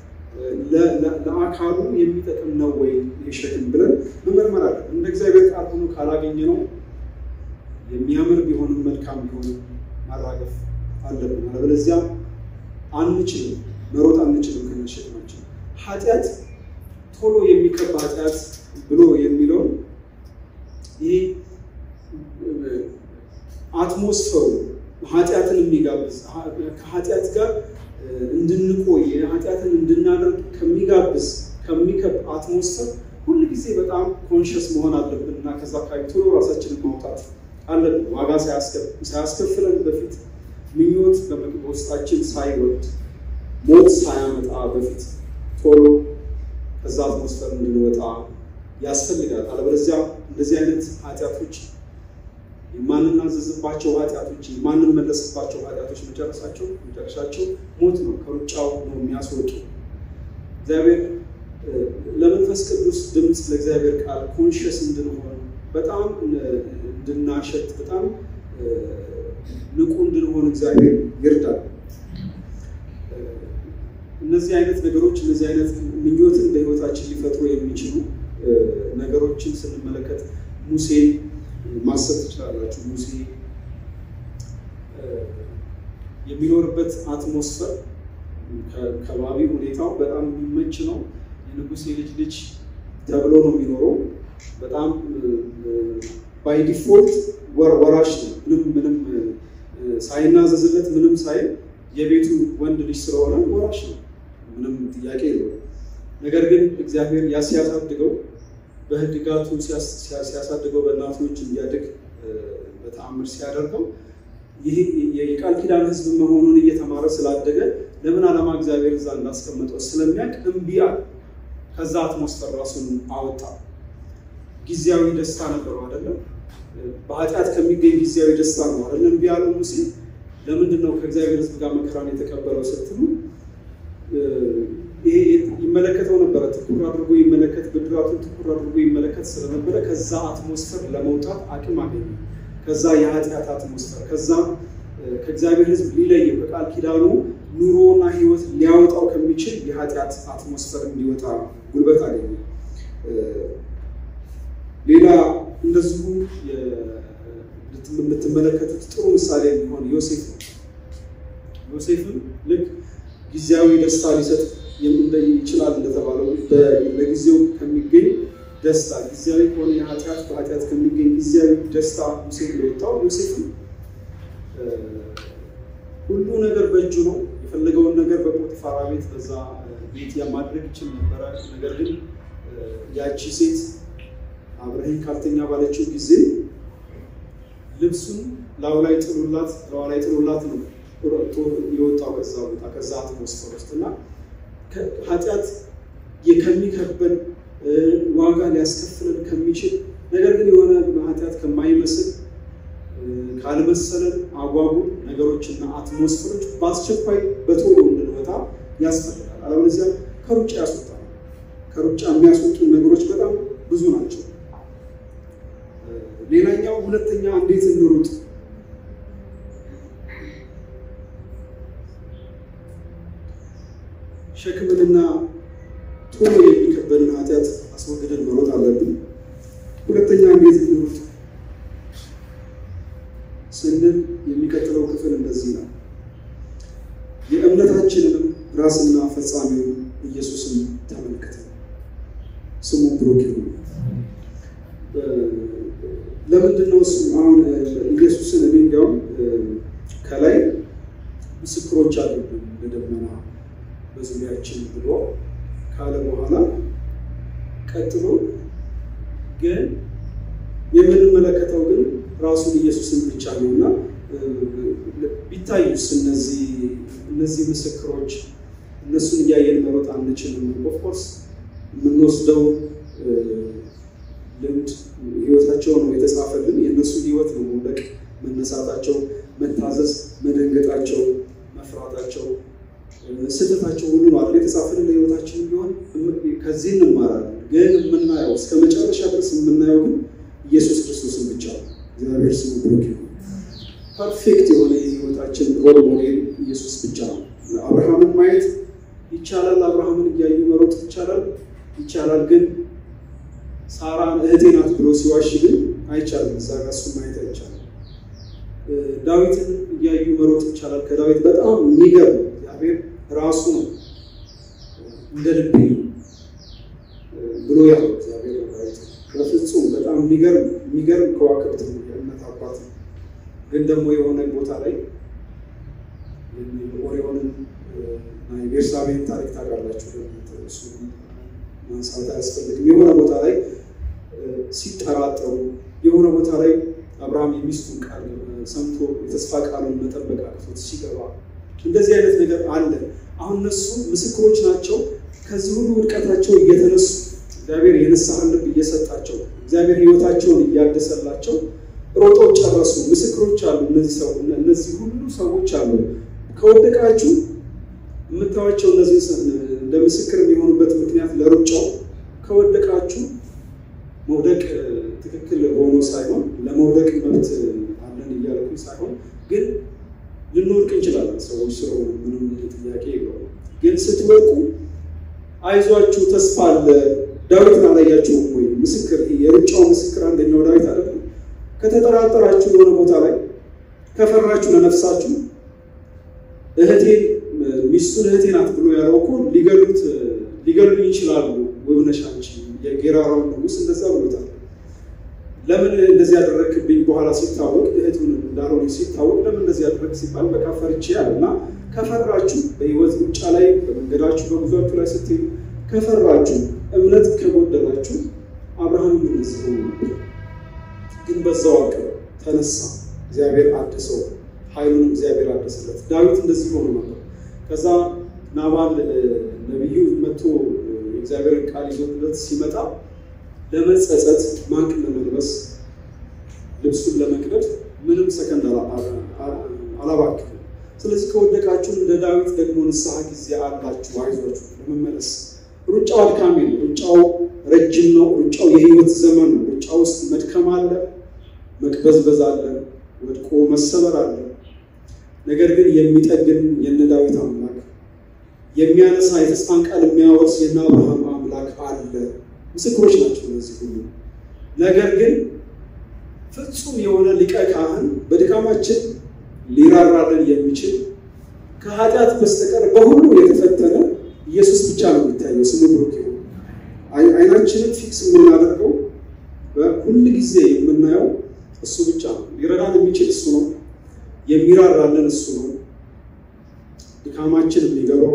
ለአካሉ የሚጠቅም ነው ወይ የሸክም ብለን መመርመር አለብን እንደ እግዚአብሔር ቃል ሆኖ ካላገኘ ነው የሚያምር ቢሆንም መልካም ቢሆንም ማራገፍ አለብን አለበለዚያ አንችልም መሮጥ አንችልም ከነሸክማችን ኃጢአት ቶሎ የሚከባ ኃጢአት ብሎ የሚለው ይሄ አትሞስፌሩ ኃጢአትን የሚጋብዝ ከኃጢአት ጋር እንድንቆይ ኃጢአትን እንድናደርግ ከሚከብ አትሞስፌር ሁሉ ጊዜ በጣም ኮንሺየስ መሆን አለብንና ከዛ አካባቢ ቶሎ ራሳችንን ማውጣት አለብን ዋጋ ሳያስከፍለን በፊት ምኞት በውስጣችን ሳይወድ ሞት ሳያመጣ በፊት ቶሎ ከዛ አትሞስፌር እንድንወጣ ያስፈልጋል አለበለዚያ እንደዚህ አይነት ኃጢአቶች የማንናዘዝባቸው ኃጢአቶች የማንመለስባቸው ኃጢአቶች መጨረሻቸው ሞት ነው ከሩጫው ነው የሚያስወጡ እግዚአብሔር ለመንፈስ ቅዱስ ድምጽ ለእግዚአብሔር ቃል ኮንሺየስ እንድንሆን በጣም እንድናሸት በጣም ንቁ እንድንሆን እግዚአብሔር ይርዳል እንደዚህ አይነት ነገሮች እንደዚህ አይነት ምኞትን በህይወታችን ሊፈጥሩ የሚችሉ ነገሮችን ስንመለከት ሙሴ ማሰብ ትችላላችሁ። ሙሴ የሚኖርበት አትሞስፈር ከባቢ ሁኔታው በጣም የሚመች ነው። የንጉሴ ልጅ ተብሎ ነው የሚኖረው። በጣም ባይ ዲፎልት ወራሽ ነው። ምንም ሳይናዘዝለት ምንም ሳይል የቤቱ ወንድ ልጅ ስለሆነ ወራሽ ነው። ምንም ጥያቄ የለውም። ነገር ግን እግዚአብሔር ሲያሳድገው በህግጋቱ ሲያሳድገው በእናቶች እንዲያድግ በተአምር ሲያደርገው ይሄ የቃል ኪዳን ህዝብ መሆኑን እየተማረ ስላደገ ለምን ዓላማ እግዚአብሔር እዛ እንዳስቀመጠው ስለሚያውቅ እምቢ አለ። ከዛ አትሞስፈር ራሱን አወጣ። ጊዜያዊ ደስታ ነበረው አይደለም? በኃጢአት ከሚገኝ ጊዜያዊ ደስታ ነው አይደለም? እምቢ ያለው ሙሴ ለምንድን ነው ከእግዚአብሔር ህዝብ ጋር መከራን የተቀበለው ስትሉ ይሄ ይመለከተው ነበር። ትኩር አድርጎ ይመለከት፣ ብድራቱን ትኩር አድርጎ ይመለከት ስለነበረ ከዛ አትሞስፈር ለመውጣት አቅም አገኘ። ከዛ የኃጢአት አትሞስፈር ከዛ ከእግዚአብሔር ህዝብ ሊለይ በቃል ኪዳኑ ኑሮና ህይወት ሊያወጣው ከሚችል የኃጢአት አትሞስፈር እንዲወጣ ጉልበት አገኘ። ሌላ እንደዚሁ የምትመለከቱት ጥሩ ምሳሌ የሚሆን ዮሴፍ ነው። ዮሴፍም ልክ ጊዜያዊ ደስታ ሊሰጥ ይችላል እንደተባለው በጊዜው ከሚገኝ ደስታ ጊዜያዊ ከሆነ በኃጢአት ከሚገኝ ጊዜያዊ ደስታ ሙሴ እንደወጣው ዮሴፍም ሁሉ ነገር በእጁ ነው። የፈለገውን ነገር በፖቲፋራ ቤት በዛ ቤት ማድረግ ይችል ነበር። ነገር ግን ያቺ ሴት አብረህኝ ካልተኛ ባለችው ጊዜ ልብሱን ላው ላይ ጥሉላት ነው የወጣው ከዛ ቦታ ከዛ አትሞስፈር ውስጥና ኃጢአት ከሚከበን ዋጋ ሊያስከፍለን ከሚችል ነገር ግን የሆነ ኃጢአት ከማይመስል ካልመሰለን አጓጉል ነገሮችና አትሞስፈሮች በአስቸኳይ በቶሎ እንድንወጣ ያስፈልጋል። አለበለዚያ ከሩጫ ያስወጣል። ከሩጫ የሚያስወጡ ነገሮች በጣም ብዙ ናቸው። ሌላኛው ሁለተኛ እንዴት እንሩጥ? ሸክምንና ቶሎ የሚከበንን ኃጢአት አስወግደን መሮጥ አለብን። ሁለተኛ እንዴት እንሩጥ ስንል የሚቀጥለው ክፍል እንደዚህ ነው። የእምነታችንን ራስና ፈጻሚው ኢየሱስን ተመልክተን ስሙ ብሩክ ይሁን። ለምንድን ነው አሁን ኢየሱስን እንዲያውም ከላይ ምስክሮች አሉብን በደመና በዙሪያችን ብሎ ካለ በኋላ ቀጥሎ ግን የምንመለከተው ግን ራሱን ኢየሱስን ብቻ ነውና ቢታዩስ እነዚህ ምስክሮች እነሱን እያየን መሮጥ አንችልም። ኦፍ ኮርስ የምንወስደው ልምድ ህይወታቸው ነው የተጻፈልን። የእነሱ ህይወት ነው መውደቅ፣ መነሳታቸው፣ መታዘዝ፣ መደንገጣቸው፣ መፍራታቸው፣ ስህተታቸው ሁሉ ማለት የተጻፈልን ለህይወታችን ቢሆን ከዚህ እንማራለን። ግን የምናየው እስከ መጨረሻ ድረስ የምናየው ግን ኢየሱስ ክርስቶስን ብቻ ነው። እግዚአብሔር ስሙ ብሩክ ይሁን። ፐርፌክት የሆነ የህይወታችን ሮል ሞዴል ኢየሱስ ብቻ ነው። አብርሃምን ማየት ይቻላል። አብርሃምን እያዩ መሮጥ ይቻላል። ግን ሳራን እህቴ ናት ብሎ ሲዋሽ ግን አይቻልም። እዛ ጋር እሱን ማየት አይቻልም። ዳዊትን እያዩ መሮጥ ይቻላል። ከዳዊት በጣም የሚገርም እግዚአብሔር ራሱ ነው እንደ ልቤ ብሎ ያለው እግዚአብሔር ዳዊት በፍጹም በጣም የሚገርም ከዋክብት ነው የእምነት አባት ነው። ግን ደግሞ የሆነ ቦታ ላይ ኦሪዮንን እና የቤርሳቤህን ታሪክ ታውቃላችሁ። እሱ ማንሳት አያስፈልግም። የሆነ ቦታ ላይ ሲጠራጠሩ የሆነ ቦታ ላይ አብርሃም የሚስቱን ቃል ሰምቶ የተስፋ ቃሉን መጠበቅ አቅቶት ሲገባ እንደዚህ አይነት ነገር አለ። አሁን እነሱ ምስክሮች ናቸው። ከዚህ ሁሉ ውድቀታቸው እየተነሱ እግዚአብሔር የንስሐን ልብ እየሰጣቸው እግዚአብሔር ህይወታቸውን እያደሰላቸው ሮጠው ጨረሱ። ምስክሮች አሉ። እነዚህ ሁሉ ሰዎች አሉ። ከወደቃችሁ የምታዋቸው እነዚህ እንደ ምስክር የሚሆኑበት ምክንያት ለሩጫው ከወደቃችሁ መውደቅ ትክክል ሆኖ ሳይሆን ለመውደቅ መብት አለን እያልኩኝ ሳይሆን ግን ልንወድቅ እንችላለን ሰዎች ስለሆኑ ምንም ጥያቄ የለውም ግን ስትወድቁ አይዟችሁ ተስፋ አለ ዳዊትን አላያችሁም ወይ ምስክር የሩጫው ምስክር አንደኛው ዳዊት አይደል ከተጠራጠራችሁ የሆነ ቦታ ላይ ከፈራችሁ ለነፍሳችሁ እህቴ ሚስቱን እህቴ ናት ብሎ ያለው እኮ ሊገሉኝ ይችላሉ ወብነሻንቺ የጌራራው ንጉስ እንደዛ ብሎታል ለምን እንደዚህ ያደረክብኝ በኋላ ሲታወቅ እህቱን እንዳልሆነ ሲታወቅ ለምን እንደዚህ ያደረክ ሲባል በቃ ፈርቼ ያለና ከፈራችሁ በህይወት ውጫ ላይ በመንገዳችሁ በጉዟችሁ ላይ ስትሄዱ ከፈራችሁ እምነት ከጎደላችሁ አብርሃም እንደዚህ ነው ግን በዛው አቀረ ተነሳ እግዚአብሔር አደሰው ኃይሉን እግዚአብሔር አደሰለት ዳዊት እንደዚህ ሆኖ ነበር ከዛ ናባል ነብዩ መጥቶ እግዚአብሔር ቃል ይዞለት ሲመጣ ለመጸጸት ማቅ ለመልበስ ልብሱን ለመቅደድ ምንም ሰከንድ አላባክም ስለዚህ ከወደቃችሁ እንደ ዳዊት ደግሞ ንስሐ ጊዜ አላችሁ አይዟችሁ ለመመለስ ሩጫው አድካሚ ነው ሩጫው ረጅም ነው ሩጫው የህይወት ዘመን ነው ሩጫው ውስጥ መድከም አለ መቅበዝበዝ አለ ወድቆ መሰበር አለ ነገር ግን የሚጠግን የነ ዳዊት አምላክ የሚያነሳ የተስፋን ቃል የሚያወርስ የነ አብርሃም አምላክ አለ ምስክሮች ናቸው እነዚህ ሁሉ ነገር ግን ፍጹም የሆነ ሊቀ ካህን በድካማችን ሊራራልን የሚችል ከኃጢአት በስተቀር በሁሉ የተፈተነ ኢየሱስ ብቻ ነው የሚታየው ስሙ ብሩክ ይሁን አይናችንን ፊክስ የምናደርገው በሁሉ ጊዜ የምናየው እሱ ብቻ ነው ሊረዳን የሚችል እሱ ነው የሚራራልን እሱ ነው ድካማችን የሚገባው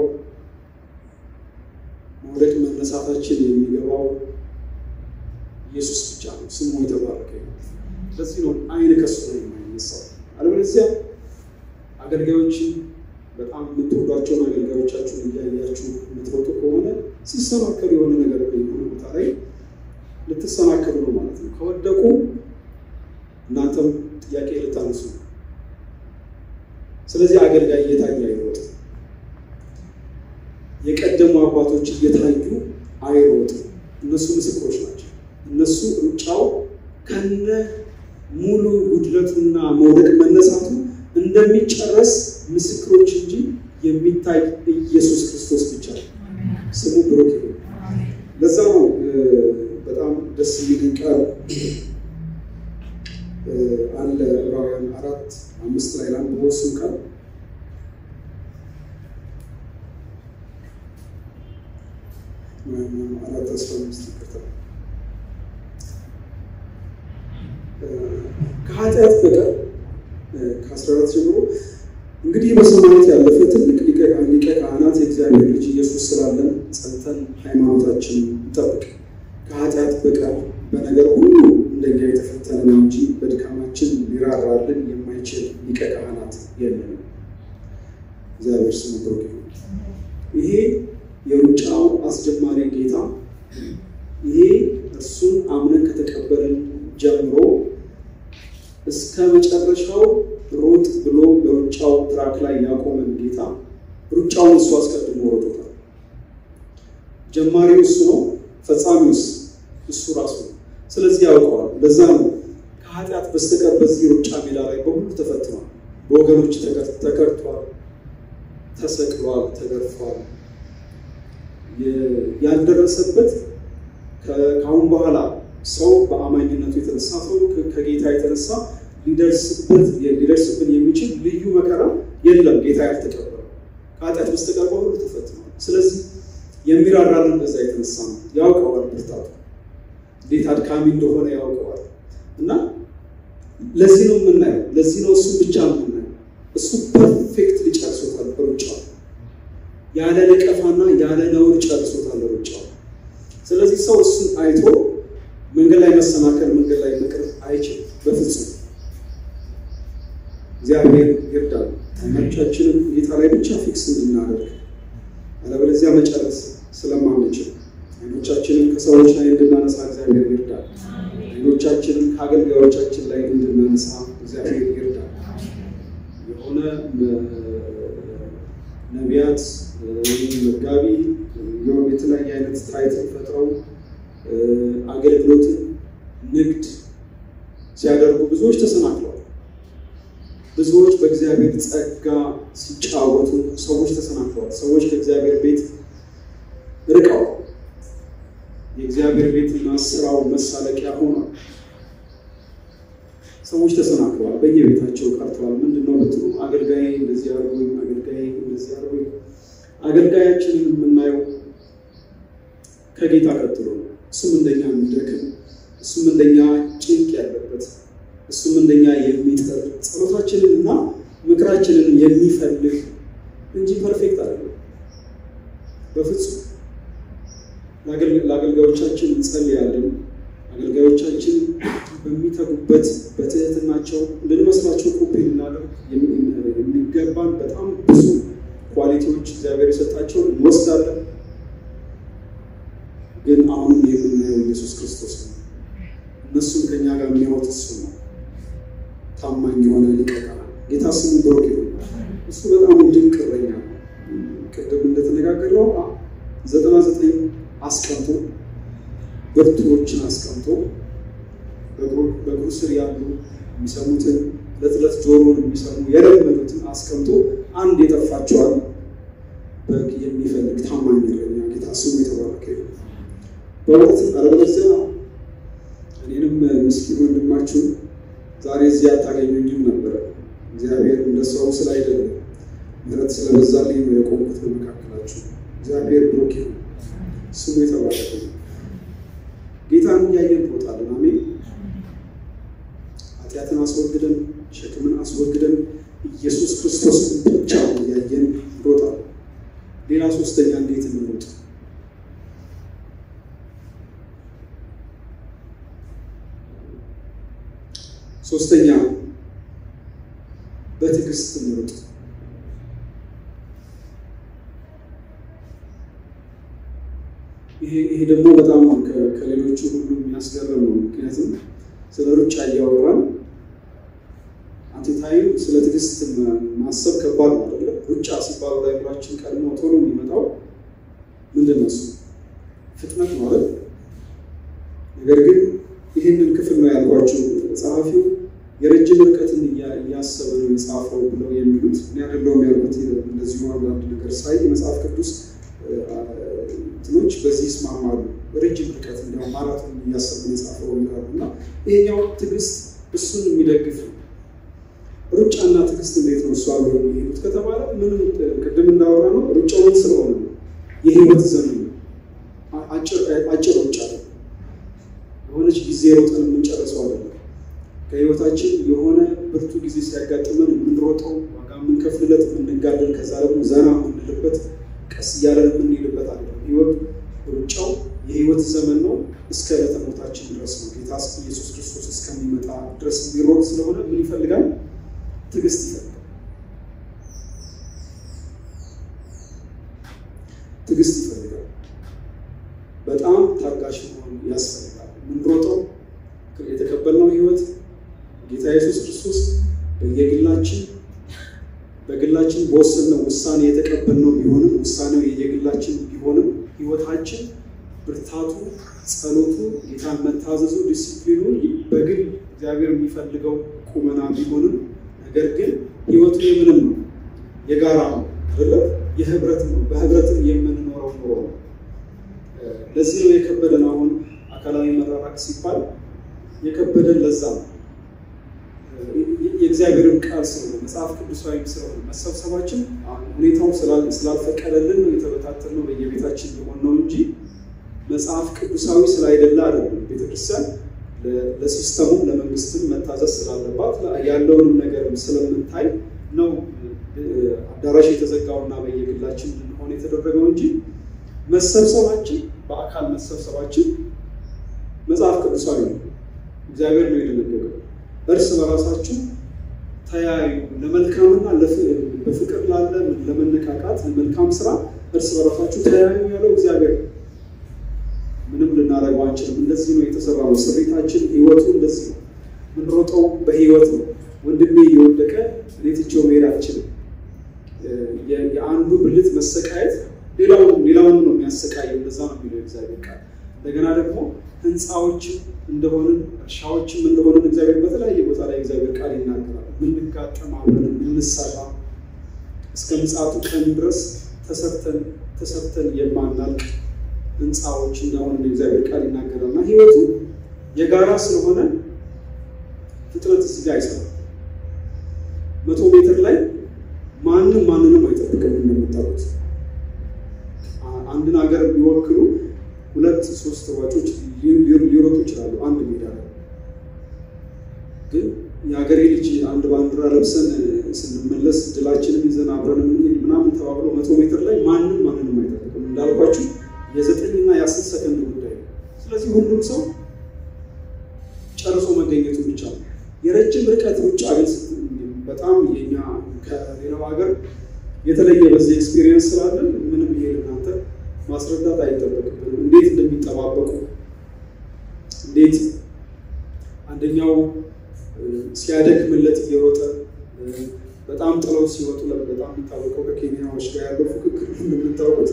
ወደ መነሳታችን የሚገባው ኢየሱስ ብቻ ነው ስሙ የተባረከ ይሁን ስለዚህ ነው አይን ከሱ ነው የሚነሳው አለበለዚያ አገልጋዮችን በጣም የምትወዷቸውን አገልጋዮቻችሁን እያያችሁ የምትሮጡ ከሆነ ሲሰናከሉ የሆነ ነገር በሚሆን ቦታ ላይ ልትሰናከሉ ነው ማለት ነው ከወደቁ እናንተም ጥያቄ ልታነሱ ስለዚህ አገልጋይ እየታየ አይሮጥ የቀደሙ አባቶች እየታዩ አይሮጥ እነሱ ምስክሮች ናቸው እነሱ ሩጫው ከነ ሙሉ ጉድለቱና መውደቅ መነሳቱ እንደሚጨረስ ምስክሮች እንጂ የሚታይ ኢየሱስ ክርስቶስ ብቻ ነው ስሙ ብሩክ ይሁን ለዛ ነው በጣም ደስ የሚል ቃል አለ ዕብራውያን 4:5 ላይ ላንብቦስ ቃል አራት አስፈላጊ ይከታተል ከኃጢአት በቀር ከ14 ጀምሮ እንግዲህ በሰማያት ያለፈ ትልቅ ሊቀ ካህናት የእግዚአብሔር ልጅ ኢየሱስ ስላለን ጸንተን ሃይማኖታችንን እንጠብቅ ከኃጢአት በቀር በነገር ሁሉ እንደኛ የተፈተነ ነው እንጂ በድካማችን ሊራራልን የማይችል ሊቀ ካህናት የለንም እግዚአብሔር ስሙ ብሩክ ይሁን ይሄ የሩጫው አስጀማሪ ጌታ ይሄ እርሱን አምነን ከተቀበልን ጀምሮ እስከ መጨረሻው ሮጥ ብሎ በሩጫው ትራክ ላይ ያቆመን ጌታ ሩጫውን እሱ አስቀድሞ ሮጦታል ጀማሪው እሱ ነው ፈጻሚውስ እሱ ራሱ ስለዚህ ያውቀዋል ለዛ ነው ከኃጢአት በስተቀር በዚህ ሩጫ ሜዳ ላይ በሁሉ ተፈትኗል በወገኖች ተከርቷል ተሰቅሏል ተገርፏል ያልደረሰበት ከአሁን በኋላ ሰው በአማኝነቱ የተነሳ ሰው ከጌታ የተነሳ ሊደርስብን የሚችል ልዩ መከራ የለም ጌታ ያልተቀበለው ከኃጢአት በስተቀር በሁሉ ተፈትኗል ስለዚህ የሚራራልን በዛ የተነሳ ነው ያውቀዋል ብርታቱ እንዴት አድካሚ እንደሆነ ያውቀዋል እና ለዚህ ነው የምናየው ለዚህ ነው እሱ ብቻ የምናየው እሱ ፐርፌክት ሊጨርሶታል በሩጫው ያለ ነቀፋና ያለ ነውር ጨርሶታል በሩጫው ስለዚህ ሰው እሱን አይቶ መንገድ ላይ መሰናከል መንገድ ላይ መቅረት አይችልም በፍጹም እግዚአብሔር ይርዳል አይናችንን ጌታ ላይ ብቻ ፊክስ እንድናደርግ አለበለዚያ መጨረስ ስለማንችል አይኖቻችንን ከሰዎች ላይ እንድናነሳ እግዚአብሔር ይርዳል አይኖቻችንን ከአገልጋዮቻችን ላይ እንድናነሳ እግዚአብሔር ይርዳል የሆነ ነቢያት መጋቢ የሆነ የተለያየ አይነት ታይትል ፈጥረው አገልግሎትን ንግድ ሲያደርጉ ብዙዎች ተሰናክለዋል ብዙዎች በእግዚአብሔር ጸጋ ሲጫወቱ ሰዎች ተሰናክለዋል። ሰዎች ከእግዚአብሔር ቤት ርቀዋል። የእግዚአብሔር ቤትና ስራው መሳለቂያ ሆኗል። ሰዎች ተሰናክለዋል፣ በየቤታቸው ቀርተዋል። ምንድነው ብትሉ አገልጋይ እንደዚህ አርጎኝ፣ አገልጋይ እንደዚህ አርጎኝ። አገልጋያችንን የምናየው ከጌታ ቀጥሎ ነው። እሱም እንደኛ የሚደክም፣ እሱም እንደኛ ጭንቅ ያለበት፣ እሱም እንደኛ የሚጥር ጸሎታችንንና ምክራችንን የሚፈልግ እንጂ ፐርፌክት አይደለም በፍጹም። ለአገልጋዮቻችን እንጸልያለን። አገልጋዮቻችን በሚተጉበት በትህትናቸው ልንመስላቸው ኮፒ ልናደርግ የሚገባን በጣም ብዙ ኳሊቲዎች እግዚአብሔር የሰጣቸውን እንወስዳለን። ግን አሁንም የምናየው ኢየሱስ ክርስቶስ ነው። እነሱም ከኛ ጋር የሚያወጥ እሱ ነው። ታማኝ የሆነ ሊቀ ካህናት ጌታ ስሙ ብሩክ ይሁን። እሱ በጣም ድንቅ እረኛ ነው። ቅድም እንደተነጋገርነው 99 አስቀምጦ ብርቱዎችን አስቀምጦ በእግሩ ስር ያሉ የሚሰሙትን ለጥለት ጆሮን የሚሰሙ የለመዱትን አስቀምጦ አንድ የጠፋቸዋል በግ የሚፈልግ ታማኝ እረኛ ጌታ ስሙ የተባረከ ይሁን። በእውነት አለበለዚያ እኔንም ምስኪን ወንድማችሁ ዛሬ እዚህ አታገኙኝም ነበር። እግዚአብሔር እንደሰው ስላይደለ ምሕረት ስለበዛልኝ ነው የቆምኩት በመካከላችሁ። እግዚአብሔር ብሩክ ይሁን፣ ስሙ የተባረከ ይሁን። ጌታን እያየን እንሮጣለን። አሜን። ኃጢአትን አስወግደን ሸክምን አስወግደን ኢየሱስ ክርስቶስን ብቻ እያየን እንሮጣለን። ሌላ ሶስተኛ እንዴት እንሮጥ? ሶስተኛ በትዕግስት እንሮጥ። ይሄ ደግሞ በጣም ከሌሎቹ ሁሉ የሚያስገርም ነው። ምክንያቱም ስለ ሩጫ እያወራን አንተታዩ ስለ ትዕግስት ማሰብ ከባድ ነው አይደል? ሩጫ ሲባል ላይብራችን ቀድሞ ቶሎ የሚመጣው ምንድነው? እሱ ፍጥነት ነው አይደል? ነገር ግን ይሄንን ክፍል ነው ያልኳችሁ ጸሐፊው የረጅም ርቀትን እያሰበ ነው የጻፈው ብለው የሚሉት እኔ አይደለሁም ያልኩት። እንደዚህ ነው አንዳንድ ነገር ሳይ መጽሐፍ ቅዱስ ትኖች በዚህ ይስማማሉ። ረጅም ርቀት እንደው ማራቶን እያሰበ የጻፈው ይላሉና ይሄኛው ትዕግስት እሱን የሚደግፍ ሩጫና ትዕግስት እንዴት ነው እሱ አብሮ የሚሄዱት ከተባለ ምንም ቅድም እንዳወራ ነው ሩጫውን ስለሆነ የህይወት ዘመን አጭር ሩጫ ነው። የሆነች ጊዜ ሮጠን የምንጨርሰው አይደለም። ከህይወታችን የሆነ ብርቱ ጊዜ ሲያጋጥመን የምንሮጠው ዋጋ የምንከፍልለት የምንጋደል ከዛ ደግሞ ዘና የምንልበት ቀስ እያለን የምንሄድበት አይደለም። ህይወት ሩጫው የህይወት ዘመን ነው። እስከ ዕለተ ሞታችን ድረስ ነው። ጌታ ኢየሱስ ክርስቶስ እስከሚመጣ ድረስ የሚሮጥ ስለሆነ ምን ይፈልጋል? ትዕግስት ይፈልጋል። ትዕግስት ይፈልጋል። በጣም ታጋሽ መሆን ያስፈልጋል። የምንሮጠው የተቀበልነው ህይወት ጌታ ኢየሱስ ክርስቶስ በግላችን በወሰንነው ውሳኔ የተቀበልነው ቢሆንም ውሳኔው የግላችን ቢሆንም ህይወታችን ብርታቱ፣ ጸሎቱ፣ ጌታን መታዘዙ፣ ዲሲፕሊኑ በግል እግዚአብሔር የሚፈልገው ቁመና ቢሆንም ነገር ግን ህይወቱ የምንም ነው? የጋራ ነው አይደል? የህብረት ነው። በህብረትም የምንኖረው ኑሮ ነው። ለዚህ ነው የከበደን አሁን አካላዊ መራራቅ ሲባል የከበደን ለዛ ነው። የእግዚአብሔርን ቃል ስለሆነ መጽሐፍ ቅዱሳዊ ስለሆነ መሰብሰባችን ሁኔታው ስላልፈቀደልን ነው የተበታተነው በየቤታችን ሊሆን ነው እንጂ መጽሐፍ ቅዱሳዊ ስላይደለ አይደለም። ቤተክርስቲያን ለሲስተሙ ለመንግስትም መታዘዝ ስላለባት ያለውን ነገር ስለምንታይ ነው አዳራሽ የተዘጋውና በየግላችን እንሆን የተደረገው እንጂ መሰብሰባችን በአካል መሰብሰባችን መጽሐፍ ቅዱሳዊ ነው። እግዚአብሔር ነው የደነገገው። እርስ በራሳችሁ ተያዩ ለመልካምና በፍቅር ላለ ለመነቃቃት ለመልካም ስራ እርስ በራሳችሁ ተያዩ ያለው እግዚአብሔር ነው። ምንም ልናደርገው አንችልም። እንደዚህ ነው የተሰራው። ስሪታችን ህይወቱ እንደዚህ ነው። ምንሮጠው በህይወት ነው። ወንድሜ እየወደቀ ለትቼው መሄድ አልችልም። የአንዱ ብልት መሰቃየት ሌላውን ነው የሚያሰቃየው። እንደዛ ነው የሚለው እግዚአብሔር ቃል። እንደገና ደግሞ ህንፃዎች እንደሆነ እርሻዎችም እንደሆነ እግዚአብሔር በተለያየ ቦታ ላይ እግዚአብሔር ቃል ይናገራል። ምን ልጋጠም አብረን እንሰራ እስከ ምጽአቱ ቀን ድረስ ተሰርተን የማናልቅ ህንፃዎች እንደሆነ እግዚአብሔር ቃል ይናገራልና ህይወቱ የጋራ ስለሆነ ፍጥረት እዚህ ጋር አይሰራም። 100 ሜትር ላይ ማንንም አይጠብቅም። እንደምታውቁት አንድን ሀገር ቢወክሉ 2-3 ሯጮች ሊሮጡ ይችላሉ አንድ ሜዳ ላይ። ግን የሀገሬ ልጅ አንድ ባንዲራ ለብሰን ስንመለስ ድላችንን ይዘን አብረን ምናምን ተባብሎ 100 ሜትር ላይ ማንንም አይጠብቅም። እንዳልኳችሁ የ9 እና የ10 ሰከንድ ጉዳይ ነው። ስለዚህ ሁሉም ሰው ጨርሶ መገኘቱ ብቻ ነው። የረጅም ርቀት ሩጫ ግን በጣም የኛ ከሌላው ሀገር የተለየ በዚህ ኤክስፒሪየንስ ስላለን ምንም ይሄ እናንተ ማስረዳት አይጠበቅብንም። እንዴት እንደሚጠባበቁ እንዴት አንደኛው ሲያደክምለት እየሮጠ በጣም ጥለው ሲወጡ በጣም የሚታወቀው ከኬንያዎች ጋር ያለው ፉክክር እንደምታውቁት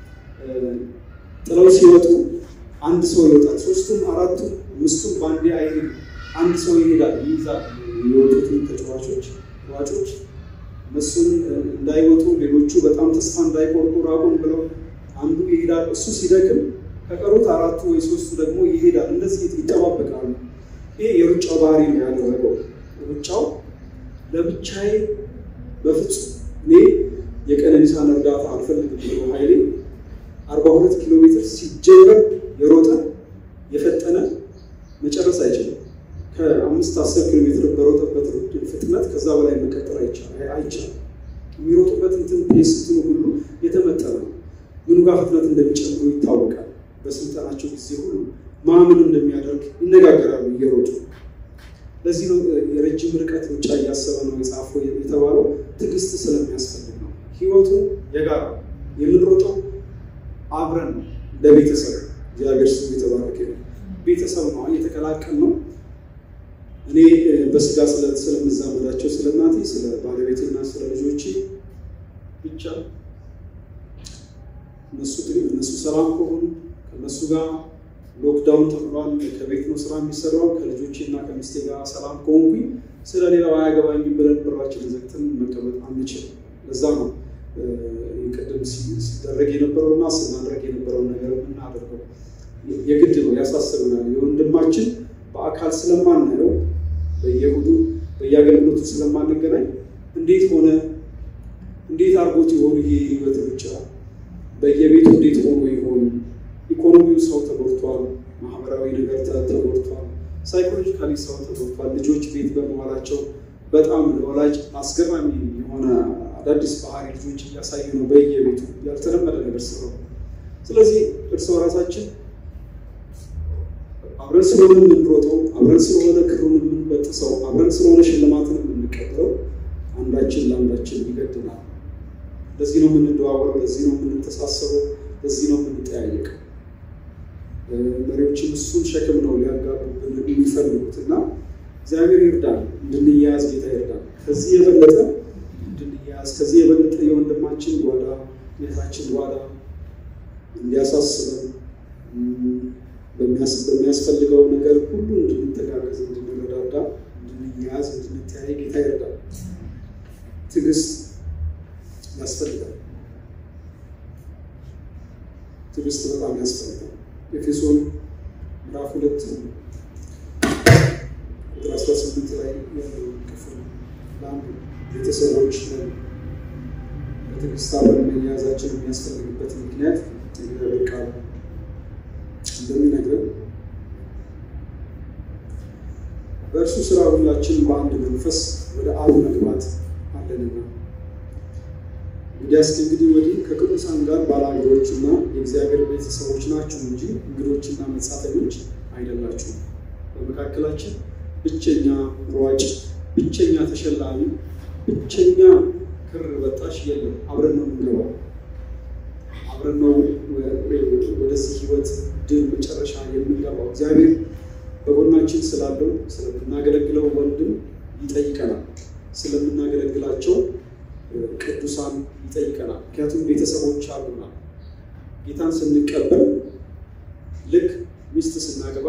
ጥለው ሲወጡ አንድ ሰው ይወጣል። 3ቱም 4ቱም 5ቱም ባንዴ አይሄዱ። አንድ ሰው ይሄዳል ይይዛል የወጡትን ተጫዋቾች ሯጮች እነሱን እንዳይወጡ ሌሎቹ በጣም ተስፋ እንዳይቆርጡ ራቁን ብለው አንዱ ይሄዳል። እሱ ሲደክም ከቀሩት 4ቱ ወይ 3ቱ ደግሞ ይሄዳል። እንደዚህ ይጠባበቃሉ። ይሄ የሩጫው ባህሪ ነው ያደረገው። ሩጫው ለብቻዬ በፍጹም እኔ የቀነኒሳን እርዳታ አልፈልግም ብሎ ኃይሌ 42 ኪሎ ሜትር ሲጀመር የሮጠ የፈጠነ መጨረስ አይችልም። ከ5-10 ኪሎ ሜትር በሮጠበት ፍጥነት ከዛ በላይ መቀጠል አይቻልም። የሚሮጡበት ፔስ ሁሉ የተመጠነ ነው። ምኑ ጋር ፍጥነት እንደሚጨምሩ ይታወቃል። በስልጠናቸው ጊዜ ሁሉ ማምን እንደሚያደርግ ይነጋገራሉ እየሮጡ። ለዚህ ነው የረጅም ርቀት ሩጫ እያሰበ ነው የጻፈው የተባለው ትዕግስት ስለሚያስፈልግ ነው። ህይወቱ የጋራ የምንሮጠው አብረን ነው። ለቤተሰብ እግዚአብሔር ስሙ የተባረከ ነው። ቤተሰብ ነው እየተቀላቀል ነው። እኔ በስጋ ስለምዛመዳቸው ስለናቴ ስለ ባለቤቴና ስለ ልጆቼ ብቻ እነሱ ሰላም ከሆኑ ከነሱ ጋር ሎክዳውን ተብሏል። ከቤት ነው ስራ የሚሰራው። ከልጆቼና ከሚስቴ ጋር ሰላም ከሆንኩኝ ስለሌላው አያገባኝም ብለን በራችን ዘግተን መቀመጥ አንችልም። ለዛ ነው ቅድም ሲደረግ የነበረውና ስናደርግ የነበረው ነገር እናደርገው የግድ ነው። ያሳስበናል። የወንድማችን በአካል ስለማናየው በየሁዱ በየአገልግሎቱ ስለማንገናኝ እንዴት አርጎት ይሆን ይሄ ህይወት ብቻ በየቤቱ እንዴት ሆኖ ይሆን? ኢኮኖሚው ሰው ተጎድቷል። ማህበራዊ ነገር ተጎድቷል። ሳይኮሎጂካሊ ሰው ተጎድቷል። ልጆች ቤት በመዋላቸው በጣም ለወላጅ አስገራሚ የሆነ አዳዲስ ባህሪ ልጆች እያሳዩ ነው በየቤቱ ያልተለመደ ነገር ስለሆነ። ስለዚህ እርስ በራሳችን አብረን ስለሆነ የምንሮጠው አብረን ስለሆነ ክሩን የምንበጥሰው አብረን ስለሆነ ሽልማትን የምንቀበለው አንዳችን ለአንዳችን ይገድናል። ለዚህ ነው የምንደዋወለው። ለዚህ ነው የምንተሳሰበው። ለዚህ ነው የምንጠያየቀው። መሪዎችም እሱን ሸክም ነው ሊያጋቡብን የሚፈልጉትና እግዚአብሔር ይርዳል። እንድንያዝ ጌታ ይርዳል። ከዚህ የበለጠ እንድንያዝ ከዚህ የበለጠ የወንድማችን ጓዳ የታችን ጓዳ እንዲያሳስበን በሚያስፈልገው ነገር ሁሉ እንድንተጋገዝ እንድንረዳዳ እንድንያዝ እንድንተያይ ጌታ ይርዳል። ትዕግስት ያስፈልጋል። ትዕግስት በጣም ያስፈልጋል። ኤፌሶን ምዕራፍ 2 ቁጥር 18 ላይ ያለው ክፍል ቤተሰቦች በትዕግስት አብረን መያዛችን የሚያስፈልግበት ምክንያት እግዚአብሔር ቃል እንደሚነግረን በእርሱ ስራ ሁላችን በአንድ መንፈስ ወደ አብ መግባት አለንና እንግዲህ ወዲህ ከቅዱሳን ጋር ባላገሮችና የእግዚአብሔር ቤተሰቦች ናችሁ እንጂ እንግዶችና መጻተኞች አይደላችሁም። በመካከላችን ብቸኛ ሯጭ፣ ብቸኛ ተሸላሚ፣ ብቸኛ ክር በጣሽ የለም። አብረን ነው የምንገባው። አብረን ነው ወደዚህ ህይወት ድል መጨረሻ የምንገባው። እግዚአብሔር በጎናችን ስላለው ስለምናገለግለው ወንድም ይጠይቀናል። ስለምናገለግላቸው ቅዱሳን ይጠይቀናል። ምክንያቱም ቤተሰቦች አሉና ጌታን ስንቀበል ልክ ሚስት ስናገባ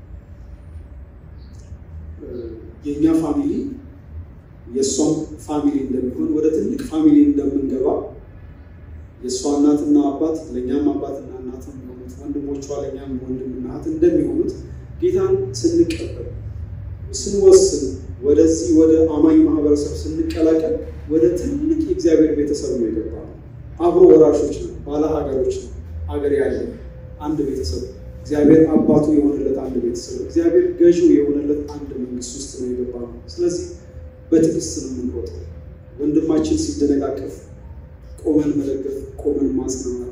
የኛ ፋሚሊ የሷም ፋሚሊ እንደሚሆን ወደ ትልቅ ፋሚሊ እንደምንገባ የሷ እናትና አባት ለኛም አባትና እናት እንደሆኑት ወንድሞቿ ለኛም ወንድምና እህት እንደሚሆኑት ጌታን ስንቀበል ስንወስን ወደዚህ ወደ አማኝ ማህበረሰብ ስንቀላቀል ወደ ትልቅ የእግዚአብሔር ቤተሰብ ነው የገባነው። አብሮ ወራሾች ነው፣ ባለ ሀገሮች ነው። ሀገር ያለ አንድ ቤተሰብ እግዚአብሔር አባቱ የሆነለት አንድ ቤተሰብ እግዚአብሔር ገዢው የሆነለት አንድ መንግስት ውስጥ ነው የገባነው። ስለዚህ በትዕግስት ነው የምንሮጠው። ወንድማችን ሲደነቃቀፍ ቆመን መለገፍ፣ ቆመን ማጽናናት፣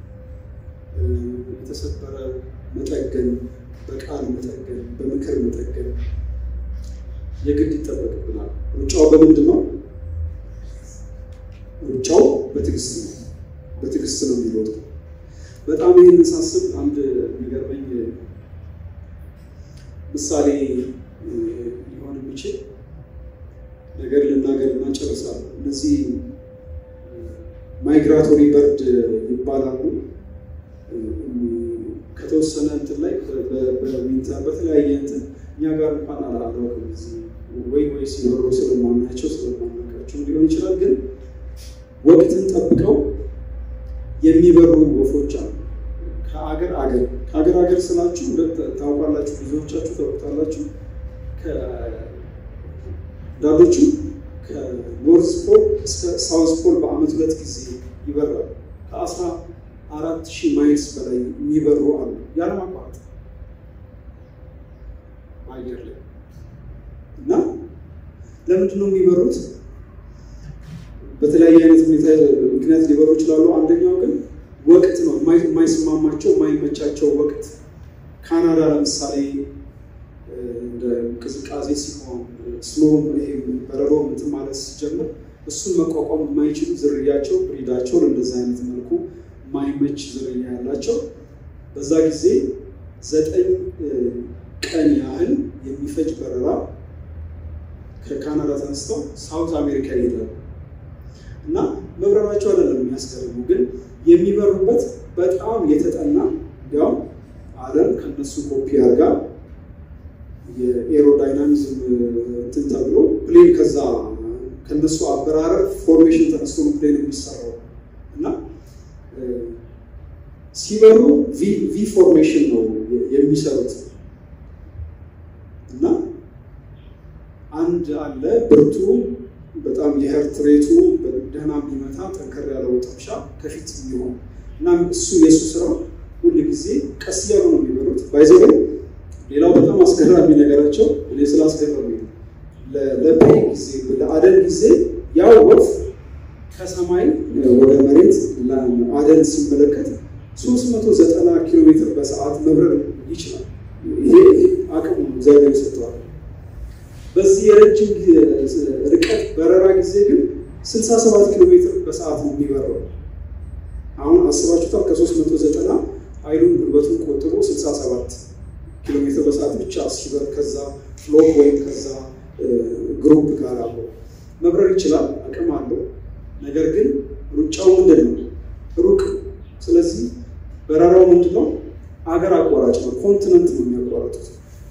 የተሰበረ መጠገን፣ በቃል መጠገን፣ በምክር መጠገን የግድ ይጠበቅብናል። ሩጫው በምንድን ነው? ሩጫው በትዕግስት ነው። በትዕግስት ነው የሚሮጠው። በጣም ይህንን ሳስብ አንድ የሚገርመኝ ምሳሌ ሊሆን የሚችል ነገር ልናገርና ጨርሳለሁ። እነዚህ ማይግራቶሪ በርድ ይባላሉ። ከተወሰነ እንትን ላይ በዊንተር በተለያየ እንትን እኛ ጋር እንኳን አላወቅም ወይ ሲኖሩ ስለማናቸው ስለማናቃቸው ሊሆን ይችላል። ግን ወቅትን ጠብቀው የሚበሩ ወፎች አሉ። ከአገር ስላችሁ ታውቃላችሁ፣ ብዙዎቻችሁ ታውቃላችሁ። ከዳሎቹ ከኖርዝ ፖል እስከ ሳውዝ ፖል በአመት 2 ጊዜ ይበራሉ። ከ14,000 ማይልስ በላይ የሚበሩ አሉ ያለማቋረጥ አየር ላይ። እና ለምንድን ነው የሚበሩት? በተለያየ አይነት ሁኔታ ምክንያት ሊበሩ ይችላሉ። አንደኛው ግን ወቅት ነው፣ የማይስማማቸው የማይመቻቸው ወቅት። ካናዳ ለምሳሌ እንደ ቅዝቃዜ ሲሆን ስኖው በረዶ እንትን ማለት ሲጀምር እሱን መቋቋም የማይችሉ ዝርያቸው ብሪዳቸው እንደዚህ አይነት መልኩ የማይመች ዝርያ ያላቸው በዛ ጊዜ 9 ቀን ያህል የሚፈጅ በረራ ከካናዳ ተነስተው ሳውት አሜሪካ ይሄዳሉ። እና መብረራቸው አይደለም የሚያስገርሙ፣ ግን የሚበሩበት በጣም የተጠና ያው ዓለም ከነሱ ኮፒ አድርጋ የኤሮዳይናሚዝም እንትን ተብሎ ፕሌን ከዛ ከነሱ አበራረር ፎርሜሽን ተነስቶ ፕሌን የሚሰራው እና ሲበሩ ቪ ፎርሜሽን ነው የሚሰሩት። እና አንድ አለ ብርቱ በጣም የሄርት ሬቱ በደህና የሚመታ ጠንከር ያለው ጠብሻ ከፊት የሚሆን እና እሱ የሱ ስራ ሁሉ ጊዜ ቀስ እያሉ ነው የሚበሩት። ባይዘው ሌላው በጣም አስገራሚ ነገራቸው እኔ ስላስገረመኝ ለፕሌን ጊዜ ለአደን ጊዜ ያው ወፍ ከሰማይ ወደ መሬት ለአደን ሲመለከት 390 ኪሎ ሜትር በሰዓት መብረር ይችላል። ይሄ አቅሙ እግዚአብሔር ሰጥቷል። በዚህ የረጅም ርቀት በረራ ጊዜ ግን 67 ኪሎ ሜትር በሰዓት ነው የሚበረው። አሁን አስባችሁታል? ከ390 ኃይሉን ጉልበቱን ቆጥሮ 67 ኪሎ ሜትር በሰዓት ብቻ ሲበር ከዛ ፍሎክ ወይም ከዛ ግሩፕ ጋር አብሮ መብረር ይችላል፣ አቅም አለው። ነገር ግን ሩጫው ምንድነው? ሩቅ። ስለዚህ በረራው ምንድነው? አገር አቋራጭ ነው። ኮንቲኔንት ነው የሚያቋርጡት።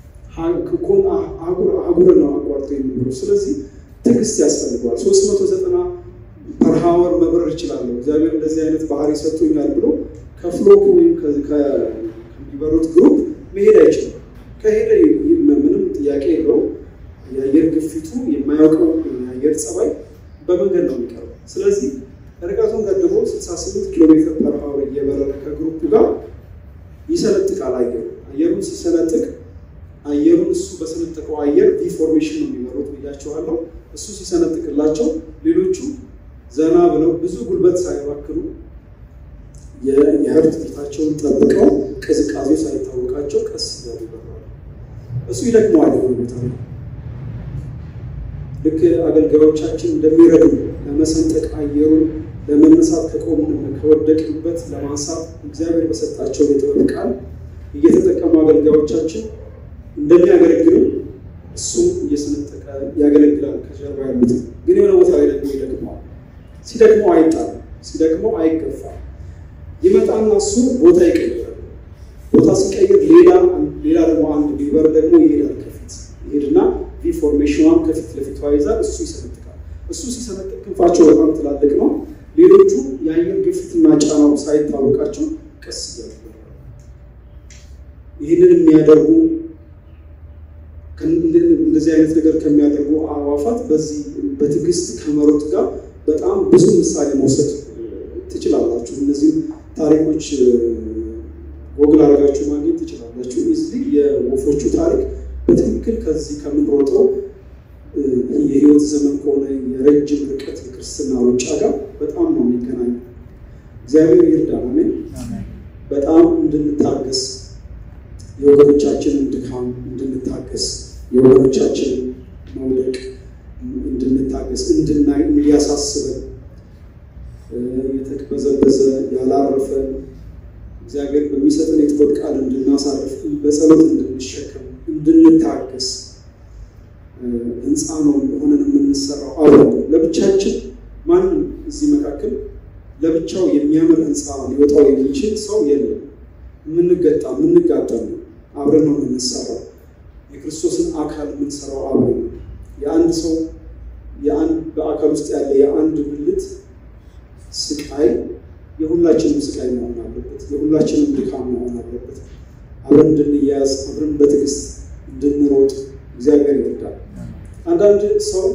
አህጉር ነው አቋርጦ የሚበሩ። ስለዚህ ትዕግስት ያስፈልገዋል። 390 ፐር ሃወር መብረር ይችላል። እግዚአብሔር እንደዚህ አይነት ባህሪ ሰጥቶኛል ብሎ ከፍሎክ ወይም ከሚበሩት ግሩፕ መሄድ አይችልም። ከሄደ ምንም ጥያቄ የለው። የአየር ግፊቱ የማያውቀው የአየር ጸባይ በመንገድ ነው የሚቀረው። ስለዚህ ርቀቱን ገድቦ 68 ኪሎ ሜትር ፐር ሃወር እየበረረ ከግሩፕ ጋር ይሰነጥቃል። አየሩን ሲሰነጥቅ አየሩን እሱ በሰነጠቀው አየር ዲፎርሜሽን ነው የሚመሩት ብያቸዋለሁ። እሱ ሲሰነጥቅላቸው ሌሎቹ ዘና ብለው ብዙ ጉልበት ሳይባክኑ የሄርት ሬታቸውን ጠብቀው ቅዝቃዜው ሳይታወቃቸው ቀስ እያሉ ይበራሉ። እሱ ይደክመዋል። ቦታ ልክ አገልጋዮቻችን እንደሚረዱ ለመሰንጠቅ አየሩን ለመነሳት ከወደቅንበት ለማንሳት እግዚአብሔር በሰጣቸው የጥበብ ቃል እየተጠቀሙ አገልጋዮቻችን እንደሚያገለግሉ እሱም እየሰነጠቀ ያገለግላል። ከጀርባ ያሉት ግን የሆነ ቦታ ላይ ደግሞ ይደክመዋል። ሲደክመው አይጣልም፣ ሲደክመው አይገፋም። ይመጣና እሱ ቦታ ይቀይራል። ቦታ ሲቀይር ሌላ ደግሞ አንድ ቢበር ደግሞ ይሄዳል ከፊት ይሄድና ቪፎርሜሽኗን ከፊት ለፊቷ ይዛል እሱ ይሰነጥቃል እሱ ሲሰነጥቅ ክንፋቸው በጣም ትላልቅ ነው ሌሎቹ የአየር ግፊትና ጫናው ሳይታወቃቸው ቀስ እያሉ ይህንን የሚያደርጉ እንደዚህ አይነት ነገር ከሚያደርጉ አዋፋት በዚህ በትዕግስት ከመሮጥ ጋር በጣም ብዙ ምሳሌ መውሰድ ትችላላችሁ እነዚህ ታሪኮች ጎግል አድርጋችሁ ማግኘት ትችላላችሁ እዚህ የወፎቹ ታሪክ በትክክል ከዚህ ከምንሮጠው የህይወት ዘመን ከሆነ የረጅም ርቀት የክርስትና ሩጫ ጋር በጣም ነው የሚገናኘው እግዚአብሔር ይርዳን አሜን በጣም እንድንታገስ የወገኖቻችንን ድካም እንድንታገስ የወገኖቻችንን መውደቅ እንድንታገስ እንድናይ እንዲያሳስበን የተከበዘበዘ ያላረፈ እግዚአብሔር በሚሰጠን የጥበብ ቃል እንድናሳርፍ በጸሎት እንድንሸከም እንድንታገስ ህንፃ ነው ሆነን የምንሰራው አብረን ለብቻችን ማንም እዚህ መካከል ለብቻው የሚያምር ህንፃ ሊወጣው የሚችል ሰው የለም የምንጋጠም አብረን ነው የምንሰራው የክርስቶስን አካል የምንሰራው አብረን ነው የአንድ ሰው የአንድ በአካል ውስጥ ያለ የአንድ ብልት ስቃይ የሁላችንም ስቃይ መሆን አለበት የሁላችንም ድካም መሆን አለበት አብረን እንድንያዝ አብረን በትዕግስት እንድንሮጥ እግዚአብሔር ይርዳል አንዳንድ ሰው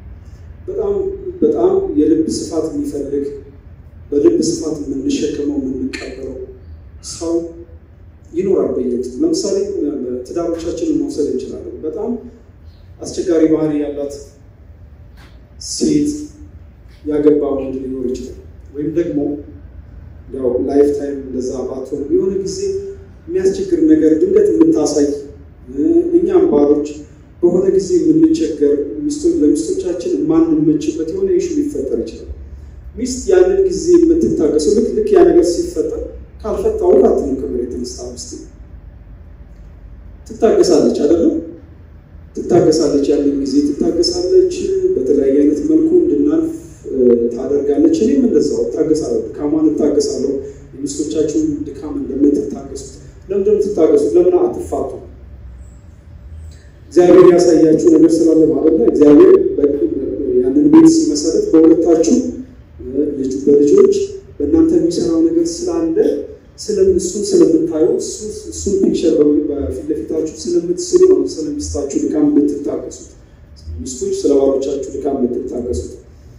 በጣም የልብ ስፋት የሚፈልግ በልብ ስፋት የምንሸከመው የምንቀበለው ሰው ይኖራል በየት ለምሳሌ ትዳሮቻችንን መውሰድ እንችላለን በጣም አስቸጋሪ ባህሪ ያላት ሴት ያገባ ወንድ ሊኖር ይችላል ወይም ደግሞ ያው ላይፍ ታይም እንደዛ ባትሆን የሆነ ጊዜ የሚያስቸግር ነገር ድንገት የምታሳይ እኛም ባሮች በሆነ ጊዜ የምንቸገር ለሚስቶቻችን ማንመችበት የሆነ ኢሹ ሊፈጠር ይችላል ሚስት ያንን ጊዜ የምትታገሰው ልክ ያ ነገር ሲፈጠር ካልፈታው አትንም ከመሬት ተነስታ ትታገሳለች አይደለም ትታገሳለች ያንን ጊዜ ትታገሳለች በተለያየ አይነት መልኩ እንድናልፍ ታደርጋለች እኔም እንደዛው ታገሳለሁ ድካሟን ታገሳለሁ ሚስቶቻችሁን ድካም እንደምትታገሱት ለምን ትታገሱት ለምን አትፋቱ እግዚአብሔር ያሳያችሁ ነገር ስላለ ማለት ነው እግዚአብሔር ያንን ቤት ሲመሰረት በሁለታችሁ በልጆች በእናንተ የሚሰራው ነገር ስላለ ስለምታዩ እሱን ፒክቸር በፊት ለፊታችሁ ስለምትስሉ ነው ስለሚስታችሁ ድካም የምትታገሱት ሚስቶች ስለባሎቻችሁ ድካም የምትታገሱት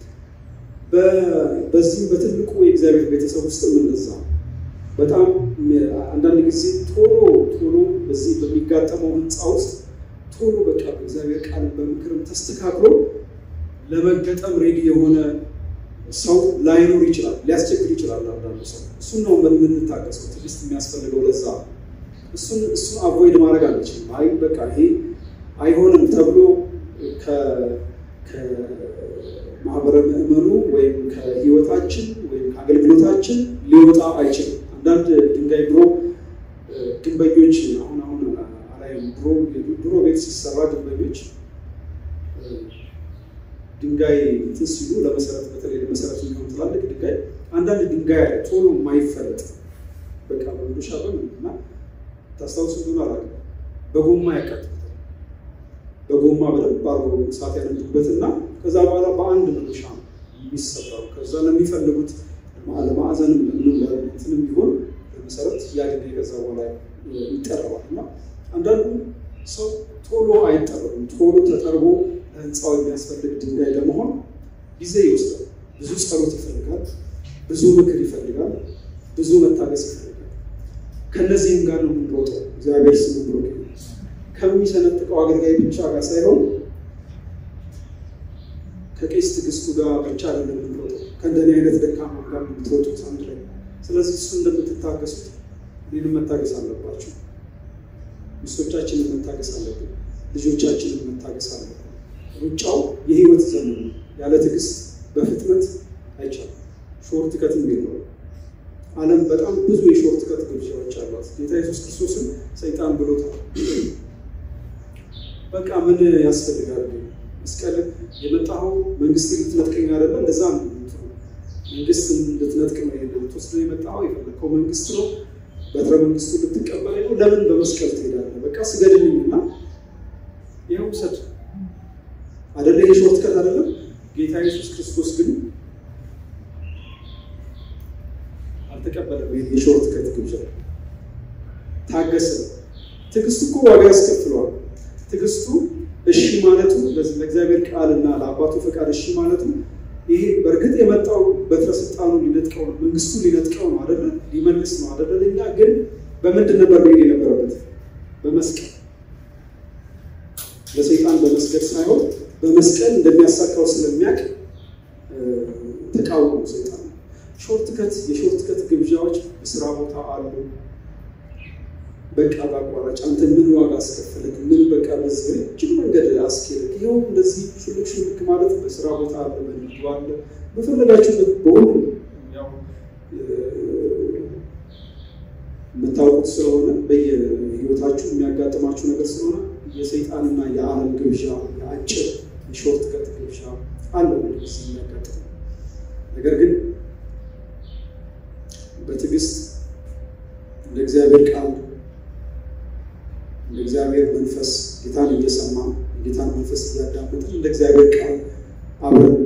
በዚህ በትልቁ የእግዚአብሔር ቤተሰብ ውስጥ እንደዛ በጣም አንዳንድ ጊዜ ቶሎ በዚህ በሚጋጠመው ህንፃ ውስጥ ቶሎ በቃ እግዚአብሔር ቃል በምክርም ተስተካክሎ ለመገጠም ሬዲ የሆነ ሰው ላይኖር ይችላል ሊያስቸግር ይችላል አንዳንድ ሰው እሱን ነው የምንታገሰው ትዕግስት የሚያስፈልገው ለዛ እሱን አቮይድ ማድረግ አንችልም አይ በቃ ይሄ አይሆንም ተብሎ ከማህበረ ምእመኑ ወይም ከህይወታችን ወይም ከአገልግሎታችን ሊወጣ አይችልም አንዳንድ ድንጋይ ግንበኞች አሁን አላየም ድሮ ቤት ሲሰራ ግንበኞች ድንጋይ ሲሉ ለመሰረት በተለይ ለመሰረት የሚሆን ትላልቅ ድንጋይ አንዳንድ ድንጋይ አለ ቶሎ የማይፈለጥ በቃ በመዶሻ በምንና ታስታውሱ ይሆናል በጎማ ያቀጥታል በጎማ በደንብ አርጎ ሰዓት ያነዱበትና ከዛ በኋላ በአንድ መዶሻ የሚሰራው ከዛ ለሚፈልጉት ለማዕዘንም ለምንም ይሆን ለመሰረት ያገኘ ከዛ በኋላ ይጠራዋልና አንዳንዱ ሰው ቶሎ አይጠራም ቶሎ ተጠርቦ ህንፃው የሚያስፈልግ ድንጋይ ለመሆን ጊዜ ይወስዳል ብዙ ጸሎት ይፈልጋል ብዙ ምክር ይፈልጋል ብዙ መታገስ ይፈልጋል ከነዚህም ጋር ነው የምንሮጠው እግዚአብሔር ስሙ ብሩክ ከሚሰነጥቀው አገልጋይ ብቻ ጋር ሳይሆን ከቄስ ትዕግስቱ ጋር ብቻ አይደለም የምንሮጠው ከእንደዚህ አይነት ደካማ ጋር የምትሮጡት አንድ ላይ ስለዚህ እሱ እንደምትታገሱት እኔንም መታገስ አለባችሁ ሚስቶቻችንን መታገስ አለብን ልጆቻችንን መታገስ አለብን ሩጫው የህይወት ዘመን ያለ ትዕግስት በፍጥነት አይቻልም ሾርት ከት ነው ዓለም በጣም ብዙ የሾርት ከት ግብዣዎች አሏት ጌታ ኢየሱስ ክርስቶስን ሰይጣን ብሎታል በቃ ምን ያስፈልጋል መስቀል የመጣው መንግስት ልትነጥቀኝ አይደለም እንደዛ ነው መንግስት ልትነጥቀኝ ነው ተወስዶ የመጣው የፈለከው መንግስት ነው በትረ መንግስቱ ልትቀበል ነው ለምን በመስቀል ትሄዳለህ በቃ ስገድልኝና ይሄው ሰጥ አይደለ የሾርት ከት አይደለም ጌታ ኢየሱስ ክርስቶስ ግን አልተቀበለም የሾርት ከት ግብዣ ታገሰ ትግስቱ እኮ ዋጋ ያስከፍለዋል ትግስቱ እሺ ማለቱ ለእግዚአብሔር ቃልና ለአባቱ ፈቃድ እሺ ማለቱ ይሄ በርግጥ የመጣው በትረ ስልጣኑ ሊነጥቀው ነው መንግስቱ ሊነጥቀው ነው አይደለ ሊመልስ ነው አይደለ ለኛ ግን በመንድ ነበር በይኔ ነበረበት በመስቀል ለሰይጣን በመስቀል ሳይሆን በመስቀል እንደሚያሳካው ስለሚያውቅ ተቃውሞ ሰይጣን ሾርት ከት ግብዣዎች በስራ ቦታ አሉ በቃ ባቋራጭ አንተ ምን ዋጋ አስከፈለክ ምን በቃ በዚህ እጅግ መንገድ አስከለክ ይሄው እንደዚህ ሽልክ ማለት በስራ ቦታ አለ በንግዱ አለ በፈለጋችሁበት በሁሉ ያው መታወቁት ስለሆነ በየህይወታችሁ የሚያጋጥማችሁ ነገር ስለሆነ የሰይጣንና የዓለም ግብዣ የአጭር የሾርት ከት ግብዣ አለ ወደዚህ የሚያጋጥም ነገር ግን በትዕግስት ለእግዚአብሔር ቃል ለእግዚአብሔር መንፈስ ጌታን እየሰማ ጌታን መንፈስ እያዳመጥን ለእግዚአብሔር ቃል አብረን